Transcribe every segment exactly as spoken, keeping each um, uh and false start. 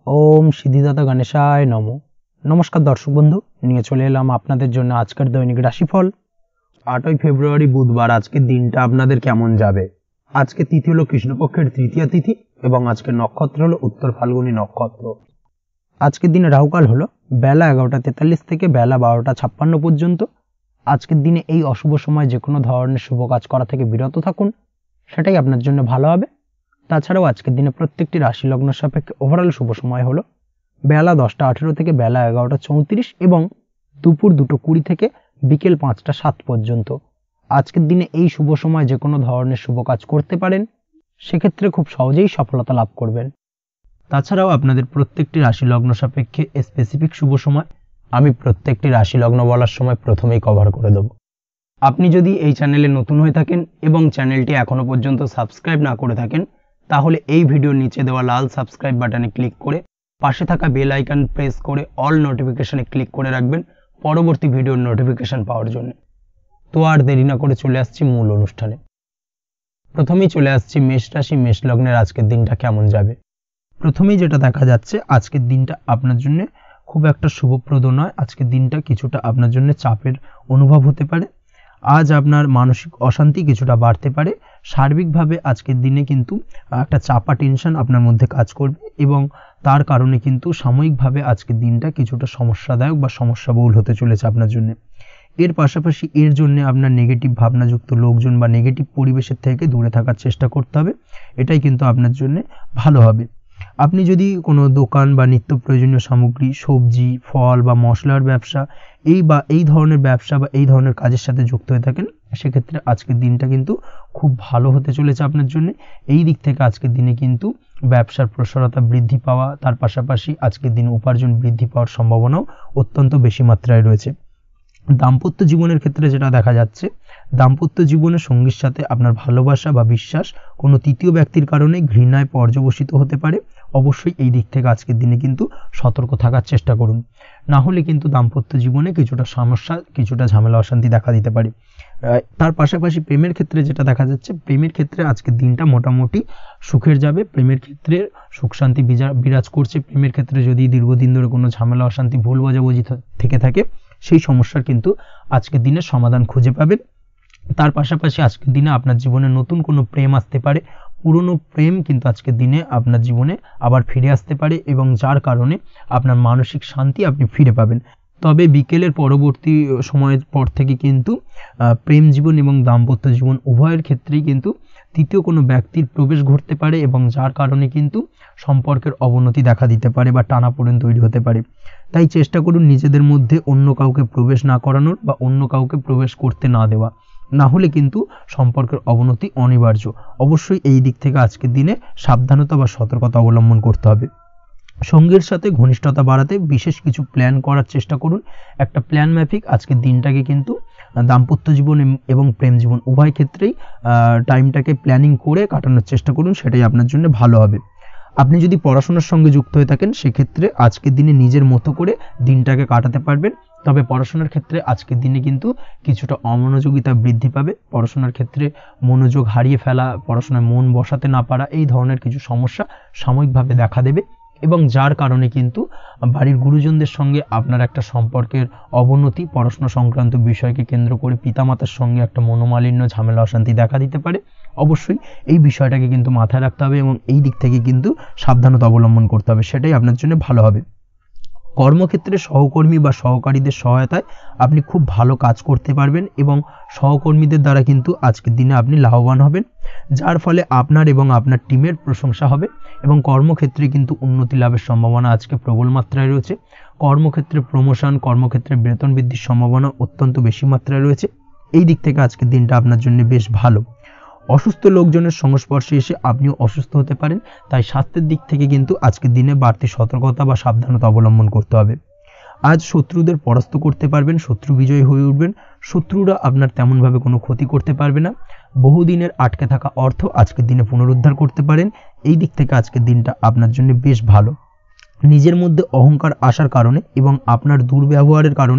ओम सिद्धिदाता गणेशाय नमो। नमस्कार दर्शक बंधु, নিয়ে চলে এলাম আপনাদের জন্য আজকের দৈনিক রাশিফল। আটই ফেব্রুয়ারি বুধবার আজকের দিনটা আপনাদের কেমন যাবে। আজকে তিথি হলো কৃষ্ণপক্ষের তৃতীয় তিথি এবং আজকের নক্ষত্র হলো উত্তর ফাল্গুনী নক্ষত্র। আজকের দিনে রাহুকাল হলো বেলা এগারোটা তেতাল্লিশ থেকে বেলা বারোটা ছাপ্পান্ন পর্যন্ত। আজকের দিনে এই অশুভ সময় যে কোনো ধরনের শুভ কাজ করা থেকে বিরত থাকুন, সেটাই আপনার জন্য ভালো হবে। তাছাড়াও আজকের দিনে প্রত্যেকটি রাশি লগ্ন সাপেক্ষে ওভারঅল শুভ সময় হলো বেলা দশটা আঠেরো থেকে বেলা এগারোটা চৌত্রিশ এবং দুপুর দুটো কুড়ি থেকে বিকেল পাঁচটা সাত পর্যন্ত। আজকের দিনে এই শুভ সময় যে কোনো ধরনের শুভ কাজ করতে পারেন, সেক্ষেত্রে খুব সহজেই সফলতা লাভ করবেন। তাছাড়াও আপনাদের প্রত্যেকটি রাশি লগ্ন সাপেক্ষে স্পেসিফিক শুভ সময় আমি প্রত্যেকটি রাশি লগ্ন বলার সময় প্রথমেই কভার করে দেব। আপনি যদি এই চ্যানেলে নতুন হয়ে থাকেন এবং চ্যানেলটি এখনো পর্যন্ত সাবস্ক্রাইব না করে থাকেন, তাহলে এই ভিডিওর নিচে দেওয়া লাল সাবস্ক্রাইব বাটনে ক্লিক করে পাশে থাকা বেল আইকন প্রেস করে অল নোটিফিকেশনে ক্লিক করে রাখবেন পরবর্তী ভিডিওর নোটিফিকেশন পাওয়ার জন্য। তো আর দেরি না করে চলে আসছি মূল অনুষ্ঠানে। প্রথমেই চলে আসছি মেষ রাশি মেষ লগ্নের আজকের দিনটা কেমন যাবে। প্রথমেই যেটা দেখা যাচ্ছে, আজকের দিনটা আপনার জন্য খুব একটা শুভপ্রদ নয়। আজকের দিনটা কিছুটা আপনার জন্য চাপের অনুভব হতে পারে। আজ আপনার মানসিক অশান্তি কিছুটা বাড়তে পারে। সার্বিকভাবে আজকের দিনে কিন্তু একটা চাপা টেনশন আপনার মধ্যে কাজ করবে এবং তার কারণে কিন্তু সাময়িকভাবে আজকের দিনটা কিছুটা সমস্যাদায়ক বা সমস্যাবহুল হতে চলেছে আপনার জন্য। এর পাশাপাশি এর জন্য আপনার নেগেটিভ ভাবনাযুক্ত লোকজন বা নেগেটিভ পরিবেশের থেকে দূরে থাকার চেষ্টা করতে হবে। এটাই কিন্তু আপনার জন্য ভালো হবে। আপনি যদি কোনো দোকান বা নিত্য প্রয়োজনীয় সামগ্রী, সবজি, ফল বা মশলার ব্যবসা এই বা এই ধরনের ব্যবসা বা এই ধরনের কাজের সাথে যুক্ত হয়ে থাকেন, সেক্ষেত্রে আজকের দিনটা কিন্তু খুব ভালো হতে চলেছে আপনার জন্য। এই দিক থেকে আজকের দিনে কিন্তু ব্যবসার প্রসারতা বৃদ্ধি পাওয়া, তার পাশাপাশি আজকের দিনে উপার্জন বৃদ্ধি পাওয়ার সম্ভাবনাও অত্যন্ত বেশি মাত্রায় রয়েছে। দাম্পত্য জীবনের ক্ষেত্রে যেটা দেখা যাচ্ছে, দাম্পত্য জীবনের সঙ্গীর সাথে আপনার ভালোবাসা বা বিশ্বাস কোনো তৃতীয় ব্যক্তির কারণে ঘৃণায় পর্যবসিত হতে পারে। অবশ্যই এই দিক থেকে আজকের দিনে কিন্তু সতর্ক থাকার চেষ্টা করুন, না হলে কিন্তু দাম্পত্য জীবনে কিছুটা সমস্যা, কিছুটা ঝামেলা অশান্তি দেখা দিতে পারে। তার পাশাপাশি প্রেমের ক্ষেত্রে যেটা দেখা যাচ্ছে, প্রেমের ক্ষেত্রে আজকের দিনটা মোটামুটি সুখের যাবে। প্রেমের ক্ষেত্রে সুখ শান্তি বিরাজ করছে। প্রেমের ক্ষেত্রে যদি দীর্ঘদিন ধরে কোনো ঝামেলা অশান্তি ভুল বোঝাবুঝি থেকে থাকে, সেই সমস্যার কিন্তু আজকের দিনে সমাধান খুঁজে পাবেন। তার পাশাপাশি আজকের দিনে আপনার জীবনে নতুন কোনো প্রেম আসতে পারে। পুরনো প্রেম কিন্তু আজকের দিনে আপনার জীবনে আবার ফিরে আসতে পারে এবং যার কারণে আপনার মানসিক শান্তি আপনি ফিরে পাবেন। তবে বিকেলের পরবর্তী সময়ের পর থেকে কিন্তু প্রেম জীবন এবং দাম্পত্য জীবন উভয়ের ক্ষেত্রেই কিন্তু তৃতীয় কোনো ব্যক্তির প্রবেশ ঘটতে পারে এবং যার কারণে কিন্তু সম্পর্কের অবনতি দেখা দিতে পারে বা টানাপোড়েন তৈরি হতে পারে। তাই চেষ্টা করুন নিজেদের মধ্যে অন্য কাউকে প্রবেশ না করানোর বা অন্য কাউকে প্রবেশ করতে না দেওয়া, না হলে কিন্তু সম্পর্কের অবনতি অনিবার্য। অবশ্যই এই দিক থেকে আজকের দিনে সাবধানতা বা সতর্কতা অবলম্বন করতে হবে। সঙ্গীর সাথে ঘনিষ্ঠতা বাড়াতে বিশেষ কিছু প্ল্যান করার চেষ্টা করুন। একটা প্ল্যান মাফিক আজকের দিনটাকে কিন্তু দাম্পত্য জীবন এবং প্রেম জীবন উভয় ক্ষেত্রেই টাইমটাকে প্ল্যানিং করে কাটানোর চেষ্টা করুন, সেটাই আপনার জন্য ভালো হবে। আপনি যদি পড়াশোনার সঙ্গে যুক্ত হয়ে থাকেন, সেক্ষেত্রে আজকের দিনে নিজের মতো করে দিনটাকে কাটাতে পারবেন। তবে পড়াশোনার ক্ষেত্রে আজকের দিনে কিন্তু কিছুটা অমনোযোগিতা বৃদ্ধি পাবে। পড়াশোনার ক্ষেত্রে মনোযোগ হারিয়ে ফেলা, পড়াশোনায় মন বসাতে না পারা, এই ধরনের কিছু সমস্যা সাময়িকভাবে দেখা দেবে এবং যার কারণে কিন্তু বাড়ির গুরুজনদের সঙ্গে আপনার একটা সম্পর্কের অবনতি, পড়াশোনা সংক্রান্ত বিষয়কে কেন্দ্র করে পিতামাতার সঙ্গে একটা মনোমালিন্য, ঝামেলা অশান্তি দেখা দিতে পারে। অবশ্যই এই বিষয়টাকে কিন্তু মাথায় রাখতে হবে এবং এই দিক থেকে কিন্তু সাবধানতা অবলম্বন করতে হবে, সেটাই আপনার জন্য ভালো হবে। কর্মক্ষেত্রে সহকর্মী বা সহকারীদের সহায়তায় আপনি খুব ভালো কাজ করতে পারবেন এবং সহকর্মীদের দ্বারা কিন্তু আজকের দিনে আপনি লাভবান হবেন, যার ফলে আপনার এবং আপনার টিমের প্রশংসা হবে এবং কর্মক্ষেত্রে কিন্তু উন্নতি লাভের সম্ভাবনা আজকে প্রবল মাত্রায় রয়েছে। কর্মক্ষেত্রে প্রমোশন, কর্মক্ষেত্রে বেতন বৃদ্ধির সম্ভাবনা অত্যন্ত বেশি মাত্রায় রয়েছে। এই দিক থেকে আজকের দিনটা আপনার জন্য বেশ ভালো। অসুস্থ লোকজনের সংস্পর্শে এসে আপনিও অসুস্থ হতে পারেন, তাই স্বাস্থ্যের দিক থেকে কিন্তু আজকের দিনে বাড়তি সতর্কতা বা সাবধানতা অবলম্বন করতে হবে। আজ শত্রুদের পরাস্ত করতে পারবেন, শত্রু বিজয়ী হয়ে উঠবেন। শত্রুরা আপনার তেমনভাবে কোনো ক্ষতি করতে পারবে না। বহুদিনের আটকে থাকা অর্থ আজকের দিনে পুনরুদ্ধার করতে পারেন। এই দিক থেকে আজকের দিনটা আপনার জন্য বেশ ভালো। নিজের মধ্যে অহংকার আসার কারণে এবং আপনার দুর্ব্যবহারের কারণে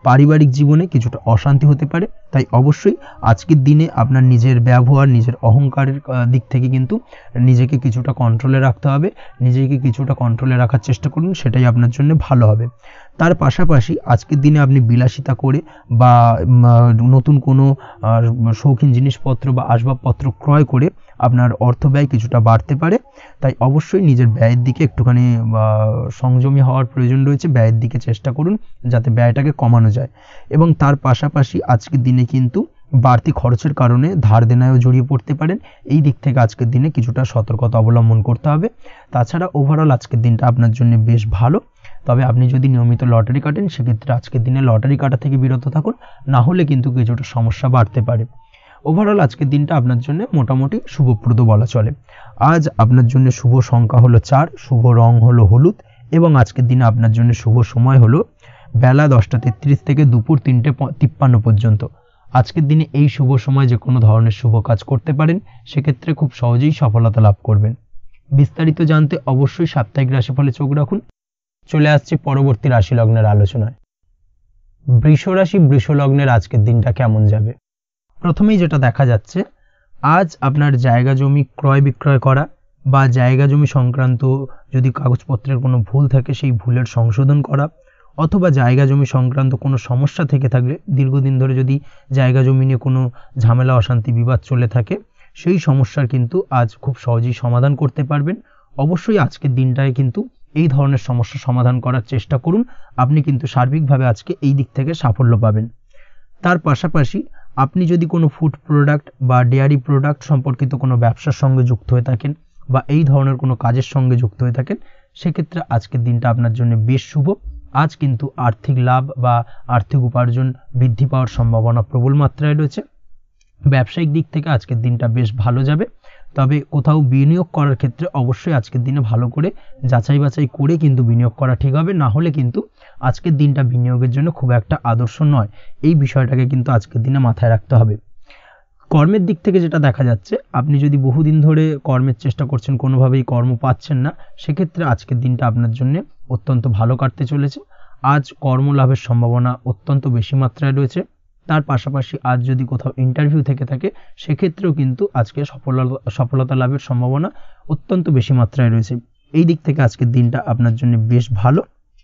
পারিবারিক জীবনে কিছুটা অশান্তি হতে পারে। তাই অবশ্যই আজকের দিনে আপনার নিজের ব্যবহার, নিজের অহংকারের দিক থেকে কিন্তু নিজেকে কিছুটা কন্ট্রোলে রাখতে হবে। নিজেকে কিছুটা কন্ট্রোলে রাখার চেষ্টা করুন, সেটাই আপনার জন্য ভালো হবে। তার পাশাপাশি আজকের দিনে আপনি বিলাসিতা করে বা নতুন কোনো শৌখিন জিনিসপত্র বা আসবাবপত্র ক্রয় করে আপনার অর্থ ব্যয় কিছুটা বাড়তে পারে। তাই অবশ্যই নিজের ব্যয়ের দিকে একটুখানি সংযমী হওয়ার প্রয়োজন রয়েছে। ব্যয়ের দিকে চেষ্টা করুন যাতে ব্যয়টাকে কমানো যায়। এবং তার পাশাপাশি আজকের দিনে কিন্তু বাড়তি খরচের কারণে ধার দেনায়ও জড়িয়ে পড়তে পারেন। এই দিক থেকে আজকের দিনে কিছুটা সতর্কতা অবলম্বন করতে হবে। তাছাড়া ওভারঅল আজকের দিনটা আপনার জন্য বেশ ভালো। তবে আপনি যদি নিয়মিত লটারি কাটেন সেক্ষেত্রে আজকের দিনে লটারি কাটা থেকে বিরত থাকুন, না হলে কিন্তু কিছুটা সমস্যা বাড়তে পারে। ওভারঅল আজকের দিনটা আপনার জন্য মোটামুটি শুভপ্রদ বলা চলে। আজ আপনার জন্য শুভ সংখ্যা হলো চার, শুভ রং হলো হলুদ এবং আজকের দিনে আপনার জন্য শুভ সময় হলো বেলা দশটা তেত্রিশ থেকে দুপুর তিনটে তিপ্পান্ন পর্যন্ত। আজকের দিনে এই শুভ সময় যে কোনো ধরনের শুভ কাজ করতে পারেন, সেক্ষেত্রে খুব সহজেই সফলতা লাভ করবেন। বিস্তারিত জানতে অবশ্যই সাপ্তাহিক রাশিফলে চোখ রাখুন। চলে আসছে পরবর্তী রাশি লগ্নের আলোচনায়। বৃষ রাশি বৃষ লগ্নের আজকের দিনটা কেমন যাবে? প্রথমেই যেটা দেখা যাচ্ছে, আজ আপনার জায়গা জমি ক্রয় বিক্রয় করা বা জায়গা জমি সংক্রান্ত যদি কাগজপত্রের কোনো ভুল থাকে সেই ভুলের সংশোধন করা, অথবা জায়গা জমি সংক্রান্ত কোনো সমস্যা থেকে থাকলে, দীর্ঘদিন ধরে যদি জায়গা জমি নিয়ে কোনো ঝামেলা অশান্তি বিবাদ চলে থাকে, সেই সমস্যার কিন্তু আজ খুব সহজেই সমাধান করতে পারবেন। অবশ্যই আজকের দিনটায় কিন্তু এই ধরনের সমস্যা সমাধান করার চেষ্টা করুন। আপনি কিন্তু সার্বিকভাবে আজকে এই দিক থেকে সাফল্য পাবেন। তার পাশাপাশি আপনি যদি কোনো ফুড প্রোডাক্ট বা ডেয়ারি প্রোডাক্ট সম্পর্কিত কোনো ব্যবসার সঙ্গে যুক্ত হয়ে থাকেন বা এই ধরনের কোনো কাজের সঙ্গে যুক্ত হয়ে থাকেন, সেক্ষেত্রে আজকের দিনটা আপনার জন্য বেশ শুভ। আজ কিন্তু আর্থিক লাভ বা আর্থিক উপার্জন বৃদ্ধি পাওয়ার সম্ভাবনা প্রবল মাত্রায় রয়েছে। ব্যবসায়িক দিক থেকে আজকের দিনটা বেশ ভালো যাবে। তবে কোথাও বিনিয়োগ করার ক্ষেত্রে অবশ্যই আজকের দিনে ভালো করে যাচাই বাছাই করে কিন্তু বিনিয়োগ করা ঠিক হবে, না হলে কিন্তু আজকের দিনটা বিনিয়োগের জন্য খুব একটা আদর্শ নয়। এই বিষয়টাকে কিন্তু আজকের দিনে মাথায় রাখতে হবে। কর্মের দিক থেকে যেটা দেখা যাচ্ছে, আপনি যদি বহুদিন ধরে কর্মের চেষ্টা করছেন, কোনোভাবেই কর্ম পাচ্ছেন না, সেক্ষেত্রে আজকের দিনটা আপনার জন্য অত্যন্ত ভালো কাটতে চলেছে। আজ কর্মলাভের সম্ভাবনা অত্যন্ত বেশি মাত্রায় রয়েছে। তার পাশাপাশি আজ যদি কোথাও ইন্টারভিউ থেকে থাকে, সেক্ষেত্রেও কিন্তু আজকে সফলতা সফলতা লাভের সম্ভাবনা অত্যন্ত বেশি মাত্রায় রয়েছে। এই দিক থেকে আজকের দিনটা আপনার জন্য বেশ ভালো।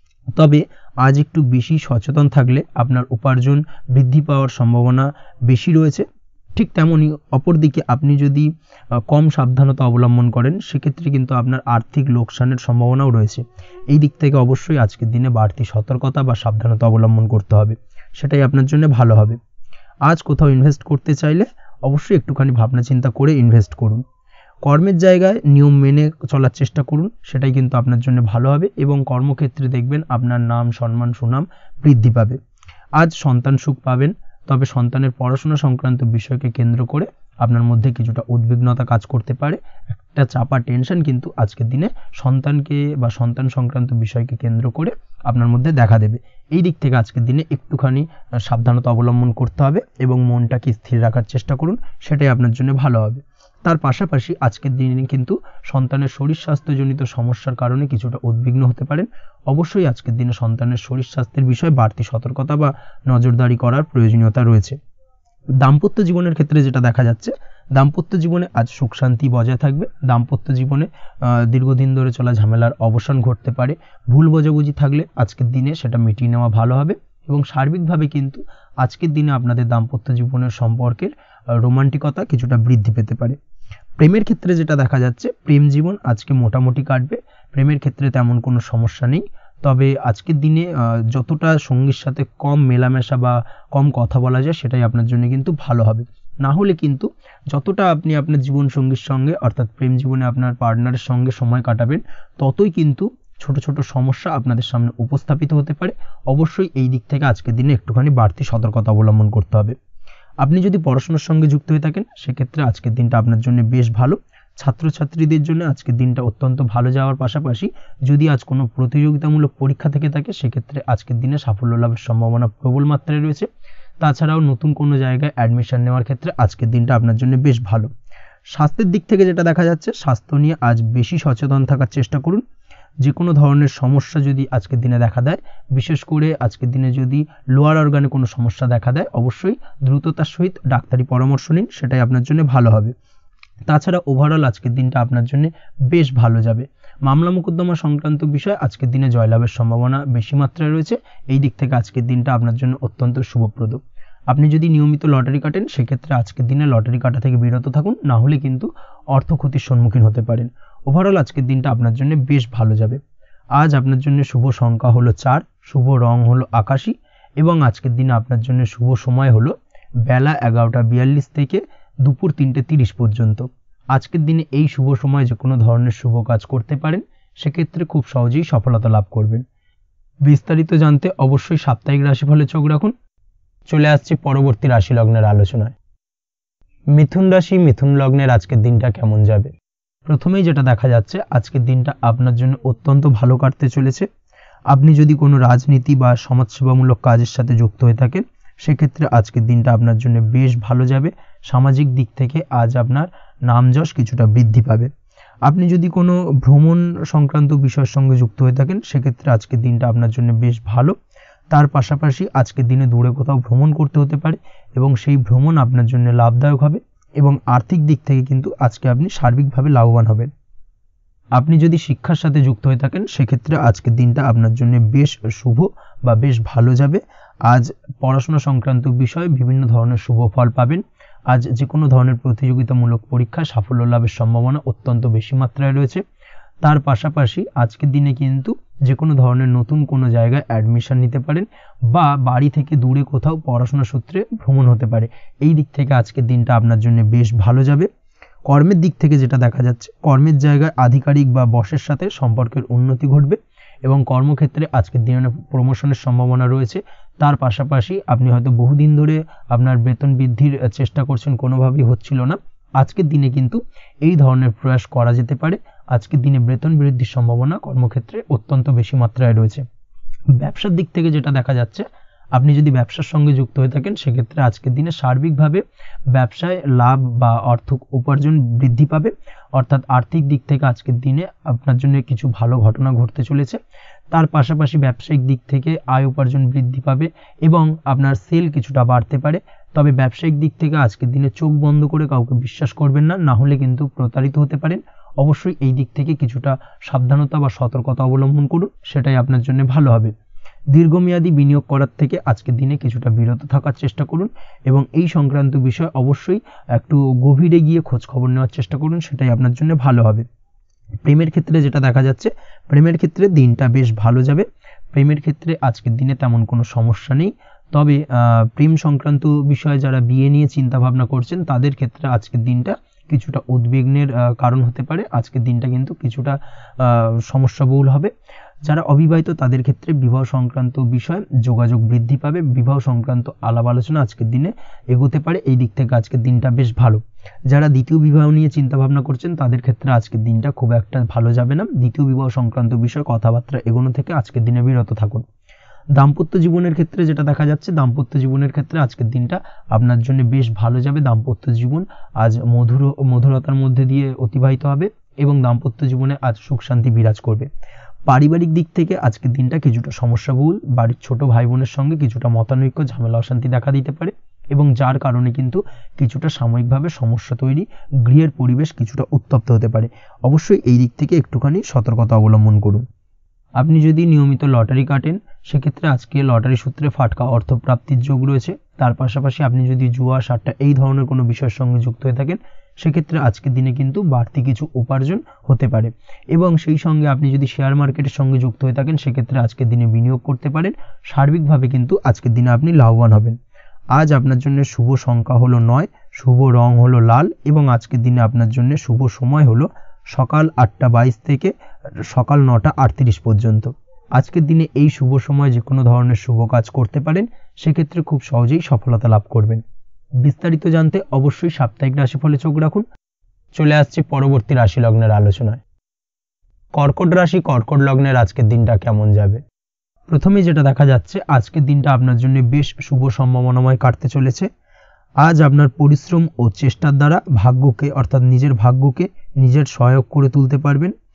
তবে আজ একটু বেশি সচেতন থাকলে আপনার উপার্জন বৃদ্ধি পাওয়ার সম্ভাবনা বেশি রয়েছে। ঠিক তেমনই অপরদিকে আপনি যদি কম সাবধানতা অবলম্বন করেন, সেক্ষেত্রে কিন্তু আপনার আর্থিক লোকসানের সম্ভাবনাও রয়েছে। এই দিক থেকে অবশ্যই আজকের দিনে বাড়তি সতর্কতা বা সাবধানতা অবলম্বন করতে হবে, সেটাই আপনার জন্য ভালো হবে। আজ কোথাও ইনভেস্ট করতে চাইলে অবশ্যই একটুখানি ভাবনা চিন্তা করে ইনভেস্ট করুন। কর্মের জায়গায় নিয়ম মেনে চলার চেষ্টা করুন, সেটাই কিন্তু আপনার জন্য ভালো হবে এবং কর্মক্ষেত্রে দেখবেন আপনার নাম সম্মান সুনাম বৃদ্ধি পাবে। আজ সন্তান সুখ পাবেন, তবে সন্তানের পড়াশোনা সংক্রান্ত বিষয়কে কেন্দ্র করে আপনার মধ্যে কিছুটা উদ্বিগ্নতা কাজ করতে পারে। একটা চাপা টেনশন কিন্তু আজকের দিনে সন্তানকে বা সন্তান সংক্রান্ত বিষয়কে কেন্দ্র করে আপনার মধ্যে দেখা দেবে। এই দিক থেকে আজকের দিনে একটুখানি সাবধানতা অবলম্বন করতে হবে এবং মনটাকে স্থির রাখার চেষ্টা করুন, সেটাই আপনার জন্য ভালো হবে। তার পাশাপাশি আজকের দিনে কিন্তু সন্তানের শরীর স্বাস্থ্যজনিত সমস্যার কারণে কিছুটা উদ্বিগ্ন হতে পারেন। অবশ্যই আজকের দিনে সন্তানের শরীর স্বাস্থ্যের বিষয়ে বাড়তি সতর্কতা বা নজরদারি করার প্রয়োজনীয়তা রয়েছে। দাম্পত্য জীবনের ক্ষেত্রে যেটা দেখা যাচ্ছে, দাম্পত্য জীবনে আজ সুখ শান্তি বজায় থাকবে। দাম্পত্য জীবনে দীর্ঘদিন ধরে চলা ঝামেলার অবসান ঘটতে পারে। ভুল বোঝাবুঝি থাকলে আজকের দিনে সেটা মিটিয়ে নেওয়া ভালো হবে এবং সার্বিকভাবে কিন্তু আজকের দিনে আপনাদের দাম্পত্য জীবনের সম্পর্কের রোমান্টিকতা কিছুটা বৃদ্ধি পেতে পারে। প্রেমের ক্ষেত্রে যেটা দেখা যাচ্ছে, প্রেম জীবন আজকে মোটামুটি কাটবে। প্রেমের ক্ষেত্রে তেমন কোনো সমস্যা নেই। তবে আজকের দিনে যতটা সঙ্গীর সাথে কম মেলামেশা বা কম কথা বলা যায়, সেটাই আপনার জন্য কিন্তু ভালো হবে। না হলে কিন্তু যতটা আপনি আপনার জীবন সঙ্গীর সঙ্গে অর্থাৎ প্রেম জীবনে আপনার পার্টনারের সঙ্গে সময় কাটাবেন, ততই কিন্তু ছোট ছোট সমস্যা আপনাদের সামনে উপস্থাপিত হতে পারে। অবশ্যই এই দিক থেকে আজকের দিনে একটুখানি বাড়তি সতর্কতা অবলম্বন করতে হবে। আপনি যদি পড়াশোনার সঙ্গে যুক্ত হয়ে থাকেন, সেক্ষেত্রে আজকের দিনটা আপনার জন্য বেশ ভালো। ছাত্রছাত্রীদের জন্য আজকের দিনটা অত্যন্ত ভালো যাওয়ার পাশাপাশি যদি আজ কোনো প্রতিযোগিতামূলক পরীক্ষা থেকে থাকে, সেক্ষেত্রে আজকের দিনে সাফল্য লাভের সম্ভাবনা প্রবল মাত্রায় রয়েছে। তাছাড়াও নতুন কোনো জায়গায় অ্যাডমিশন নেওয়ার ক্ষেত্রে আজকের দিনটা আপনার জন্য বেশ ভালো। স্বাস্থ্যের দিক থেকে যেটা দেখা যাচ্ছে, স্বাস্থ্য নিয়ে আজ বেশি সচেতন থাকার চেষ্টা করুন। যে কোনো ধরনের সমস্যা যদি আজকের দিনে দেখা দেয়, বিশেষ করে আজকের দিনে যদি লোয়ার অর্গানে কোনো সমস্যা দেখা দেয়, অবশ্যই দ্রুততার সহিত ডাক্তারি পরামর্শ নিন, সেটাই আপনার জন্য ভালো হবে। তাছাড়া ওভারঅল আজকের দিনটা আপনার জন্য বেশ ভালো যাবে। মামলা মোকদ্দমা সংক্রান্ত বিষয় আজকের দিনে জয়লাভের সম্ভাবনা বেশি মাত্রায় রয়েছে। এই দিক থেকে আজকের দিনটা আপনার জন্য অত্যন্ত শুভপ্রদ। আপনি যদি নিয়মিত লটারি কাটেন, সেক্ষেত্রে আজকের দিনে লটারি কাটা থেকে বিরত থাকুন, না হলে কিন্তু অর্থ ক্ষতির সম্মুখীন হতে পারেন। ওভারঅল আজকের দিনটা আপনার জন্য বেশ ভালো যাবে। আজ আপনার জন্য শুভ সংখ্যা হলো চার, শুভ রং হলো আকাশী এবং আজকের দিনে আপনার জন্য শুভ সময় হলো বেলা এগারোটা বিয়াল্লিশ থেকে দুপুর তিনটে তিরিশ পর্যন্ত। আজকের দিনে এই শুভ সময় যে কোনো ধরনের শুভ কাজ করতে পারেন, সেক্ষেত্রে খুব সহজেই সফলতা লাভ করবেন। বিস্তারিত জানতে অবশ্যই সাপ্তাহিক রাশিফলে চোখ রাখুন। চলে আসছি পরবর্তী রাশি লগ্নের আলোচনায়। মিথুন রাশি, মিথুন লগ্নের আজকের দিনটা কেমন যাবে? প্রথমেই যেটা দেখা যাচ্ছে, আজকের দিনটা আপনার জন্য অত্যন্ত ভালো কাটতে চলেছে। আপনি যদি কোনো রাজনীতি বা সমাজসেবামূলক কাজের সাথে যুক্ত হয়ে থাকেন, সেক্ষেত্রে আজকের দিনটা আপনার জন্য বেশ ভালো যাবে। সামাজিক দিক থেকে আজ আপনার নামযশ কিছুটা বৃদ্ধি পাবে। আপনি যদি কোনো ভ্রমণ সংক্রান্ত বিষয়ের সঙ্গে যুক্ত হয়ে থাকেন, সেক্ষেত্রে আজকের দিনটা আপনার জন্য বেশ ভালো। তার পাশাপাশি আজকের দিনে দূরে কোথাও ভ্রমণ করতে হতে পারে এবং সেই ভ্রমণ আপনার জন্য লাভদায়ক হবে এবং আর্থিক দিক থেকে কিন্তু আজকে আপনি সার্বিকভাবে লাভবান হবেন। আপনি যদি শিক্ষার সাথে যুক্ত হয়ে থাকেন, সেক্ষেত্রে আজকের দিনটা আপনার জন্য বেশ শুভ বা বেশ ভালো যাবে। আজ পড়াশোনা সংক্রান্ত বিষয়ে বিভিন্ন ধরনের শুভ ফল পাবেন। আজ যে কোনো ধরনের প্রতিযোগিতামূলক পরীক্ষায় সাফল্য লাভের সম্ভাবনা অত্যন্ত বেশি মাত্রায় রয়েছে। তার পাশাপাশি আজকের দিনে কিন্তু যে কোনো ধরনের নতুন কোনো জায়গায় অ্যাডমিশন নিতে পারেন বা বাড়ি থেকে দূরে কোথাও পড়াশোনা সূত্রে ভ্রমণ হতে পারে। এই দিক থেকে আজকের দিনটা আপনার জন্য বেশ ভালো যাবে। কর্মের দিক থেকে যেটা দেখা যাচ্ছে, কর্মের জায়গায় আধিকারিক বা বসের সাথে সম্পর্কের উন্নতি ঘটবে এবং কর্মক্ষেত্রে আজকের দিনে প্রমোশনের সম্ভাবনা রয়েছে। তার পাশাপাশি আপনি হয়তো বহুদিন ধরে আপনার বেতন বৃদ্ধির চেষ্টা করছেন, কোনোভাবেই হচ্ছিল না। আজকের দিনে কিন্তু এই ধরনের প্রয়াস করা যেতে পারে। আজকের দিনে বেতন বৃদ্ধির সম্ভাবনা কর্মক্ষেত্রে অত্যন্ত বেশি মাত্রায় রয়েছে। ব্যবসার দিক থেকে যেটা দেখা যাচ্ছে, আপনি যদি ব্যবসার সঙ্গে যুক্ত হয়ে থাকেন, সেক্ষেত্রে আজকের দিনে সার্বিকভাবে ব্যবসায় লাভ বা অর্থ উপার্জন বৃদ্ধি পাবে। অর্থাৎ আর্থিক দিক থেকে আজকের দিনে আপনার জন্য কিছু ভালো ঘটনা ঘটতে চলেছে। তার পাশাপাশি ব্যবসায়িক দিক থেকে আয় উপার্জন বৃদ্ধি পাবে এবং আপনার সেল কিছুটা বাড়তে পারে। তবে ব্যবসায়িক দিক থেকে আজকের দিনে চোখ বন্ধ করে কাউকে বিশ্বাস করবেন না, না হলে কিন্তু প্রতারিত হতে পারেন। অবশ্যই এই দিক থেকে কিছুটা সাবধানতা বা সতর্কতা অবলম্বন করুন, সেটাই আপনার জন্য ভালো হবে। দীর্ঘমেয়াদী বিনিয়োগ করার থেকে আজকের দিনে কিছুটা বিরত থাকার চেষ্টা করুন এবং এই সংক্রান্ত বিষয় অবশ্যই একটু গভীরে গিয়ে খোঁজ খবর নেওয়ার চেষ্টা করুন, সেটাই আপনার জন্য ভালো হবে। প্রেমের ক্ষেত্রে যেটা দেখা যাচ্ছে, প্রেমের ক্ষেত্রে দিনটা বেশ ভালো যাবে। প্রেমের ক্ষেত্রে আজকের দিনে তেমন কোনো সমস্যা নেই। তবে প্রেম সংক্রান্ত বিষয়ে যারা বিয়ে নিয়ে চিন্তা ভাবনা করছেন, তাদের ক্ষেত্রে আজকের দিনটা কিছুটা উদ্বিগ্নের কারণ হতে পারে। আজকের দিনটা কিন্তু কিছুটা সমস্যাবহুল হবে। যারা অবিবাহিত, তাদের ক্ষেত্রে বিবাহ সংক্রান্ত বিষয় যোগাযোগ বৃদ্ধি পাবে। বিবাহ সংক্রান্ত আলাপ আলোচনা আজকের দিনে এগোতে পারে। এই দিক থেকে আজকের দিনটা বেশ ভালো। যারা দ্বিতীয় বিবাহ নিয়ে চিন্তা ভাবনা করছেন, তাদের ক্ষেত্রে আজকের দিনটা খুব একটা ভালো যাবে না। দ্বিতীয় বিবাহ সংক্রান্ত বিষয় কথাবার্তা এগোনো থেকে আজকের দিনে বিরত থাকুন। দাম্পত্য জীবনের ক্ষেত্রে যেটা দেখা যাচ্ছে, দাম্পত্য জীবনের ক্ষেত্রে আজকের দিনটা আপনার জন্য বেশ ভালো যাবে। দাম্পত্য জীবন আজ মধুর মধুরতার মধ্যে দিয়ে অতিবাহিত হবে এবং দাম্পত্য জীবনে আজ সুখ শান্তি বিরাজ করবে। পারিবারিক দিক থেকে আজকের দিনটা কিছুটা সমস্যাবহুল। বাড়ির ছোট ভাই বোনের সঙ্গে কিছুটা মতানৈক্য, ঝামেলা, অশান্তি দেখা দিতে পারে এবং যার কারণে কিন্তু কিছুটা সাময়িকভাবে সমস্যা তৈরি, গৃহের পরিবেশ কিছুটা উত্তপ্ত হতে পারে। অবশ্যই এই দিক থেকে একটুখানি সতর্কতা অবলম্বন করুন। আপনি যদি নিয়মিত লটারি কাটেন, সেক্ষেত্রে আজকে লটারি সূত্রে ফাটকা অর্থপ্রাপ্তির যোগ রয়েছে। তার পাশাপাশি আপনি যদি জুয়া, সাট্টা এই ধরনের কোনো বিষয়ের সঙ্গে যুক্ত হয়ে থাকেন, সেক্ষেত্রে আজকের দিনে কিন্তু বাড়তি কিছু উপার্জন হতে পারে এবং সেই সঙ্গে আপনি যদি শেয়ার মার্কেটের সঙ্গে যুক্ত হয়ে থাকেন, সেক্ষেত্রে আজকের দিনে বিনিয়োগ করতে পারেন। সার্বিকভাবে কিন্তু আজকের দিনে আপনি লাভবান হবেন। আজ আপনার জন্য শুভ সংখ্যা হলো নয়, শুভ রং হলো লাল এবং আজকের দিনে আপনার জন্য শুভ সময় হলো সকাল আটটা বাইশ থেকে সকাল নটা আটত্রিশ পর্যন্ত। আজকের দিনে এই শুভ সময় যে কোনো ধরনের শুভ কাজ করতে পারেন, সেক্ষেত্রে খুব সহজেই সফলতা লাভ করবেন। বিস্তারিত জানতে অবশ্যই সাপ্তাহিক রাশিফলে চোখ রাখুন। চলে আসছি পরবর্তী রাশি লগ্নের আলোচনায়। কর্কট রাশি, কর্কট লগ্নের আজকের দিনটা কেমন যাবে? প্রথমেই যেটা দেখা যাচ্ছে, আজকের দিনটা আপনার জন্য বেশ শুভ সম্ভাবনাময় কাটতে চলেছে। আজ আপনার পরিশ্রম ও চেষ্টার দ্বারা ভাগ্যকে অর্থাৎ নিজের ভাগ্যকে নিজের সহায়ক করে তুলতে পারবেন।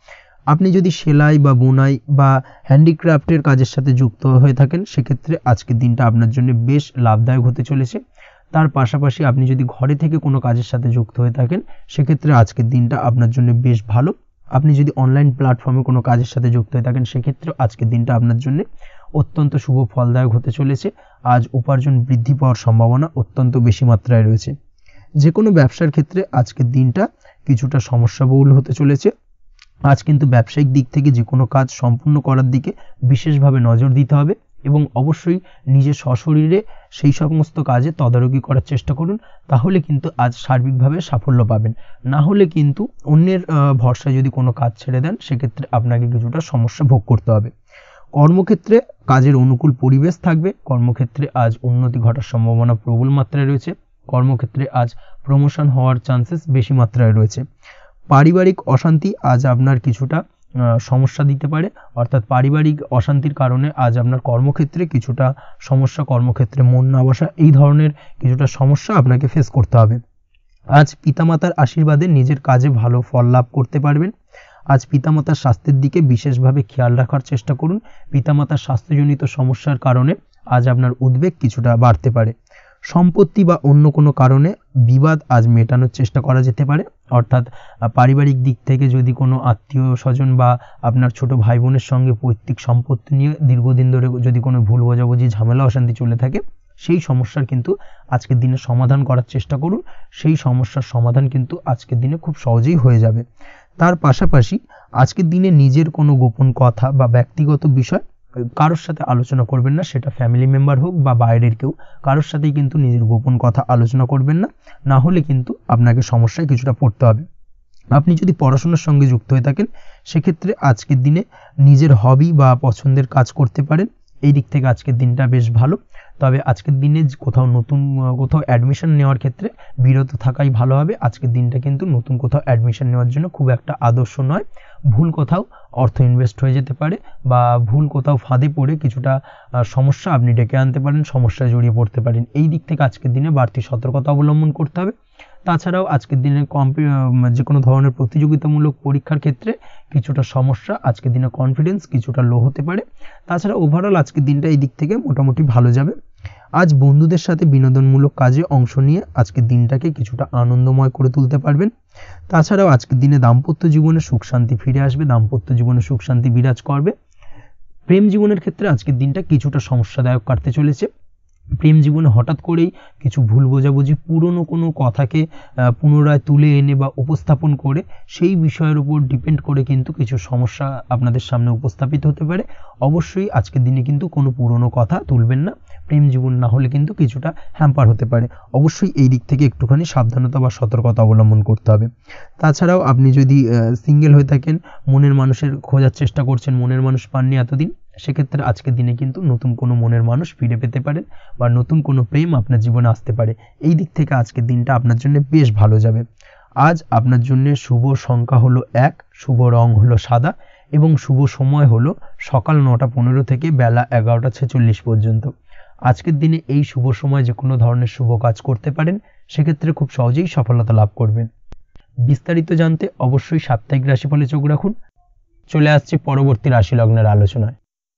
আপনি যদি সেলাই বা বুনাই বা হ্যান্ডিক্রাফটের কাজের সাথে যুক্ত হয়ে থাকেন সেক্ষেত্রে আজকের দিনটা আপনার জন্য বেশ লাভদায়ক হতে চলেছে। তার পাশাপাশি আপনি যদি ঘরে থেকে কোনো কাজের সাথে যুক্ত হয়ে থাকেন সেক্ষেত্রে আজকের দিনটা আপনার জন্য বেশ ভালো। আপনি যদি অনলাইন প্ল্যাটফর্মে কোনো কাজের সাথে যুক্ত হয়ে থাকেন সেক্ষেত্রে আজকের দিনটা আপনার জন্য অত্যন্ত শুভ ফলদায়ক হতে চলেছে। আজ উপার্জন বৃদ্ধি পাওয়ার সম্ভাবনা অত্যন্ত বেশি মাত্রায় রয়েছে। যে কোনো ব্যবসার ক্ষেত্রে আজকের দিনটা কিছুটা সমস্যাবহুল হতে চলেছে। আজ কিন্তু ব্যবসায়িক দিক থেকে যে কোনো কাজ সম্পূর্ণ করার দিকে বিশেষভাবে নজর দিতে হবে এবং অবশ্যই নিজের সশরীরে সেই সমস্ত কাজে তদারকি করার চেষ্টা করুন, তাহলে কিন্তু আজ সার্বিকভাবে সাফল্য পাবেন। না হলে কিন্তু অন্যের ভরসায় যদি কোনো কাজ ছেড়ে দেন সেক্ষেত্রে আপনাকে কিছুটা সমস্যা ভোগ করতে হবে। কর্মক্ষেত্রে কাজের অনুকূল পরিবেশ থাকবে। কর্মক্ষেত্রে আজ উন্নতি ঘটার সম্ভাবনা প্রবল মাত্রায় রয়েছে। কর্মক্ষেত্রে আজ প্রমোশন হওয়ার চান্সেস বেশি মাত্রায় রয়েছে। পারিবারিক অশান্তি আজ আপনার কিছুটা সমস্যা দিতে পারে, অর্থাৎ পারিবারিক অশান্তির কারণে আজ আপনার কর্মক্ষেত্রে কিছুটা সমস্যা, কর্মক্ষেত্রে মন না বসা, এই ধরনের কিছুটা সমস্যা আপনাকে ফেস করতে হবে। আজ পিতামাতার আশীর্বাদে নিজের কাজে ভালো ফল লাভ করতে পারবেন। আজ পিতামাতার স্বাস্থ্যের দিকে বিশেষভাবে খেয়াল রাখার চেষ্টা করুন। পিতামাতার স্বাস্থ্যজনিত সমস্যার কারণে আজ আপনার উদ্বেগ কিছুটা বাড়তে পারে। সম্পত্তি বা অন্য কোনো কারণে বিবাদ আজ মেটানোর চেষ্টা করা যেতে পারে, অর্থাৎ পারিবারিক দিক থেকে যদি কোনো আত্মীয় স্বজন বা আপনার ছোট ভাই বোনের সঙ্গে পৈতৃক সম্পত্তি নিয়ে দীর্ঘদিন ধরে যদি কোনো ভুল বোঝাবুঝি ঝামেলা অশান্তি চলে থাকে সেই সমস্যার কিন্তু আজকের দিনে সমাধান করার চেষ্টা করুন। সেই সমস্যার সমাধান কিন্তু আজকের দিনে খুব সহজেই হয়ে যাবে। তার পাশাপাশি আজকের দিনে নিজের কোনো গোপন কথা বা ব্যক্তিগত বিষয় কারোর সাথে আলোচনা করবেন না, সেটা ফ্যামিলি মেম্বার হোক বা বাইরের কেউ, কারোর সাথেই কিন্তু নিজের গোপন কথা আলোচনা করবেন না, না হলে কিন্তু আপনাকে সমস্যায় কিছুটা পড়তে হবে। আপনি যদি পড়াশোনার সঙ্গে যুক্ত হয়ে থাকেন সেক্ষেত্রে আজকের দিনে নিজের হবি বা পছন্দের কাজ করতে পারেন। এই দিক থেকে আজকের দিনটা বেশ ভালো। তবে আজকের দিনে কোথাও নতুন কোথাও অ্যাডমিশন নেওয়ার ক্ষেত্রে বিরত থাকাই ভালো হবে। আজকের দিনটা কিন্তু নতুন কোথাও অ্যাডমিশন নেওয়ার জন্য খুব একটা আদর্শ নয়। ভুল কোথাও অর্থ ইনভেস্ট হয়ে যেতে পারে বা ভুল কোথাও ফাঁদে পড়ে কিছুটা সমস্যা আপনি ডেকে আনতে পারেন, সমস্যায় জড়িয়ে পড়তে পারেন। এই দিক থেকে আজকের দিনে বাড়তি সতর্কতা অবলম্বন করতে হবে। তাছাড়াও আজকের দিনে কম্পি যে কোনো ধরনের প্রতিযোগিতামূলক পরীক্ষার ক্ষেত্রে কিছুটা সমস্যা, আজকের দিনে কনফিডেন্স কিছুটা লো হতে পারে। তাছাড়া ওভারঅল আজকের দিনটা এই দিক থেকে মোটামুটি ভালো যাবে। আজ বন্ধুদের সাথে বিনোদনমূলক কাজে অংশ নিয়ে আজকের দিনটাকে কিছুটা আনন্দময় করে তুলতে পারবেন। তাছাড়াও আজকের দিনে দাম্পত্য জীবনে সুখ শান্তি ফিরে আসবে, দাম্পত্য জীবনে সুখ শান্তি বিরাজ করবে। প্রেম জীবনের ক্ষেত্রে আজকের দিনটা কিছুটা সমস্যাদায়ক কাটতে চলেছে। প্রেম জীবনে হঠাৎ করেই কিছু ভুল বোঝাবুঝি, পুরনো কোনো কথাকে পুনরায় তুলে এনে বা উপস্থাপন করে সেই বিষয়ের উপর ডিপেন্ড করে কিন্তু কিছু সমস্যা আপনাদের সামনে উপস্থাপিত হতে পারে। অবশ্যই আজকের দিনে কিন্তু কোনো পুরনো কথা তুলবেন না, প্রেম জীবন না হলে কিন্তু কিছুটা হ্যাম্পার হতে পারে। অবশ্যই এই দিক থেকে একটুখানি সাবধানতা বা সতর্কতা অবলম্বন করতে হবে। তাছাড়াও আপনি যদি সিঙ্গেল হয়ে থাকেন, মনের মানুষের খোঁজার চেষ্টা করছেন, মনের মানুষ পাননি এতদিন, সেক্ষেত্রে আজকের দিনে কিন্তু নতুন কোনো মনের মানুষ ফিরে পেতে পারেন বা নতুন কোনো প্রেম আপনার জীবনে আসতে পারে। এই দিক থেকে আজকের দিনটা আপনার জন্য বেশ ভালো যাবে। আজ আপনার জন্য শুভ সংখ্যা হলো এক, শুভ রং হলো সাদা এবং শুভ সময় হলো সকাল নটা পনেরো থেকে বেলা এগারোটা ছেচল্লিশ পর্যন্ত। আজকের দিনে এই শুভ সময় যে কোনো ধরনের শুভ কাজ করতে পারেন, সেক্ষেত্রে খুব সহজেই সফলতা লাভ করবেন। বিস্তারিত জানতে অবশ্যই সাপ্তাহিক রাশিফলে চোখ রাখুন। চলে আসছে পরবর্তী রাশি লগ্নের আলোচনায়।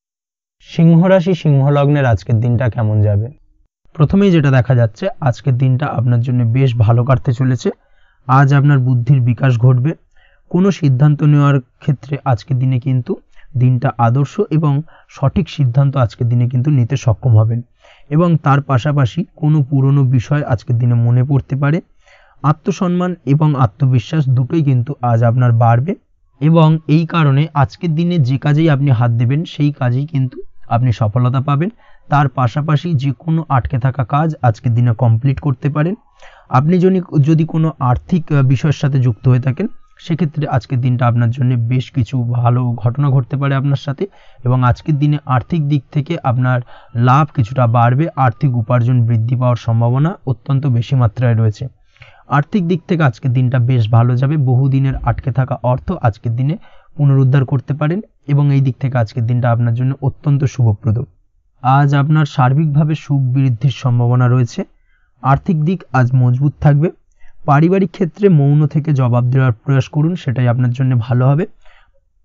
সিংহ রাশি, সিংহ লগ্নের আজকের দিনটা কেমন যাবে? প্রথমেই যেটা দেখা যাচ্ছে আজকের দিনটা আপনার জন্য বেশ ভালো কাটতে চলেছে। আজ আপনার বুদ্ধির বিকাশ ঘটবে। কোনো সিদ্ধান্ত নেওয়ার ক্ষেত্রে আজকের দিনে কিন্তু দিনটা আদর্শ এবং সঠিক সিদ্ধান্ত আজকের দিনে কিন্তু নিতে সক্ষম হবেন এবং তার পাশাপাশি কোনো পুরনো বিষয় আজকের দিনে মনে পড়তে পারে। আত্মসম্মান এবং আত্মবিশ্বাস দুটোই কিন্তু আজ আপনার বাড়বে এবং এই কারণে আজকের দিনে যে কাজেই আপনি হাত দেবেন সেই কাজেই কিন্তু আপনি সফলতা পাবেন। তার পাশাপাশি যে কোনো আটকে থাকা কাজ আজকের দিনে কমপ্লিট করতে পারেন। আপনি যদি যদি কোনো আর্থিক বিষয়ের সাথে যুক্ত হয়ে থাকেন সেক্ষেত্রে আজকের দিনটা আপনার জন্য বেশ কিছু ভালো ঘটনা ঘটতে পারে আপনার সাথে এবং আজকের দিনে আর্থিক দিক থেকে আপনার লাভ কিছুটা বাড়বে। আর্থিক উপার্জন বৃদ্ধি পাওয়ার সম্ভাবনা অত্যন্ত বেশি মাত্রায় রয়েছে। আর্থিক দিক থেকে আজকের দিনটা বেশ ভালো যাবে। বহুদিনের আটকে থাকা অর্থ আজকের দিনে পুনরুদ্ধার করতে পারেন এবং এই দিক থেকে আজকের দিনটা আপনার জন্য অত্যন্ত শুভপ্রদ। আজ আপনার সার্বিকভাবে সুখ বৃদ্ধির সম্ভাবনা রয়েছে। আর্থিক দিক আজ মজবুত থাকবে। পারিবারিক ক্ষেত্রে মৌন থেকে জবাব দেওয়ার প্রয়াস করুন, সেটাই আপনার জন্য ভালো হবে।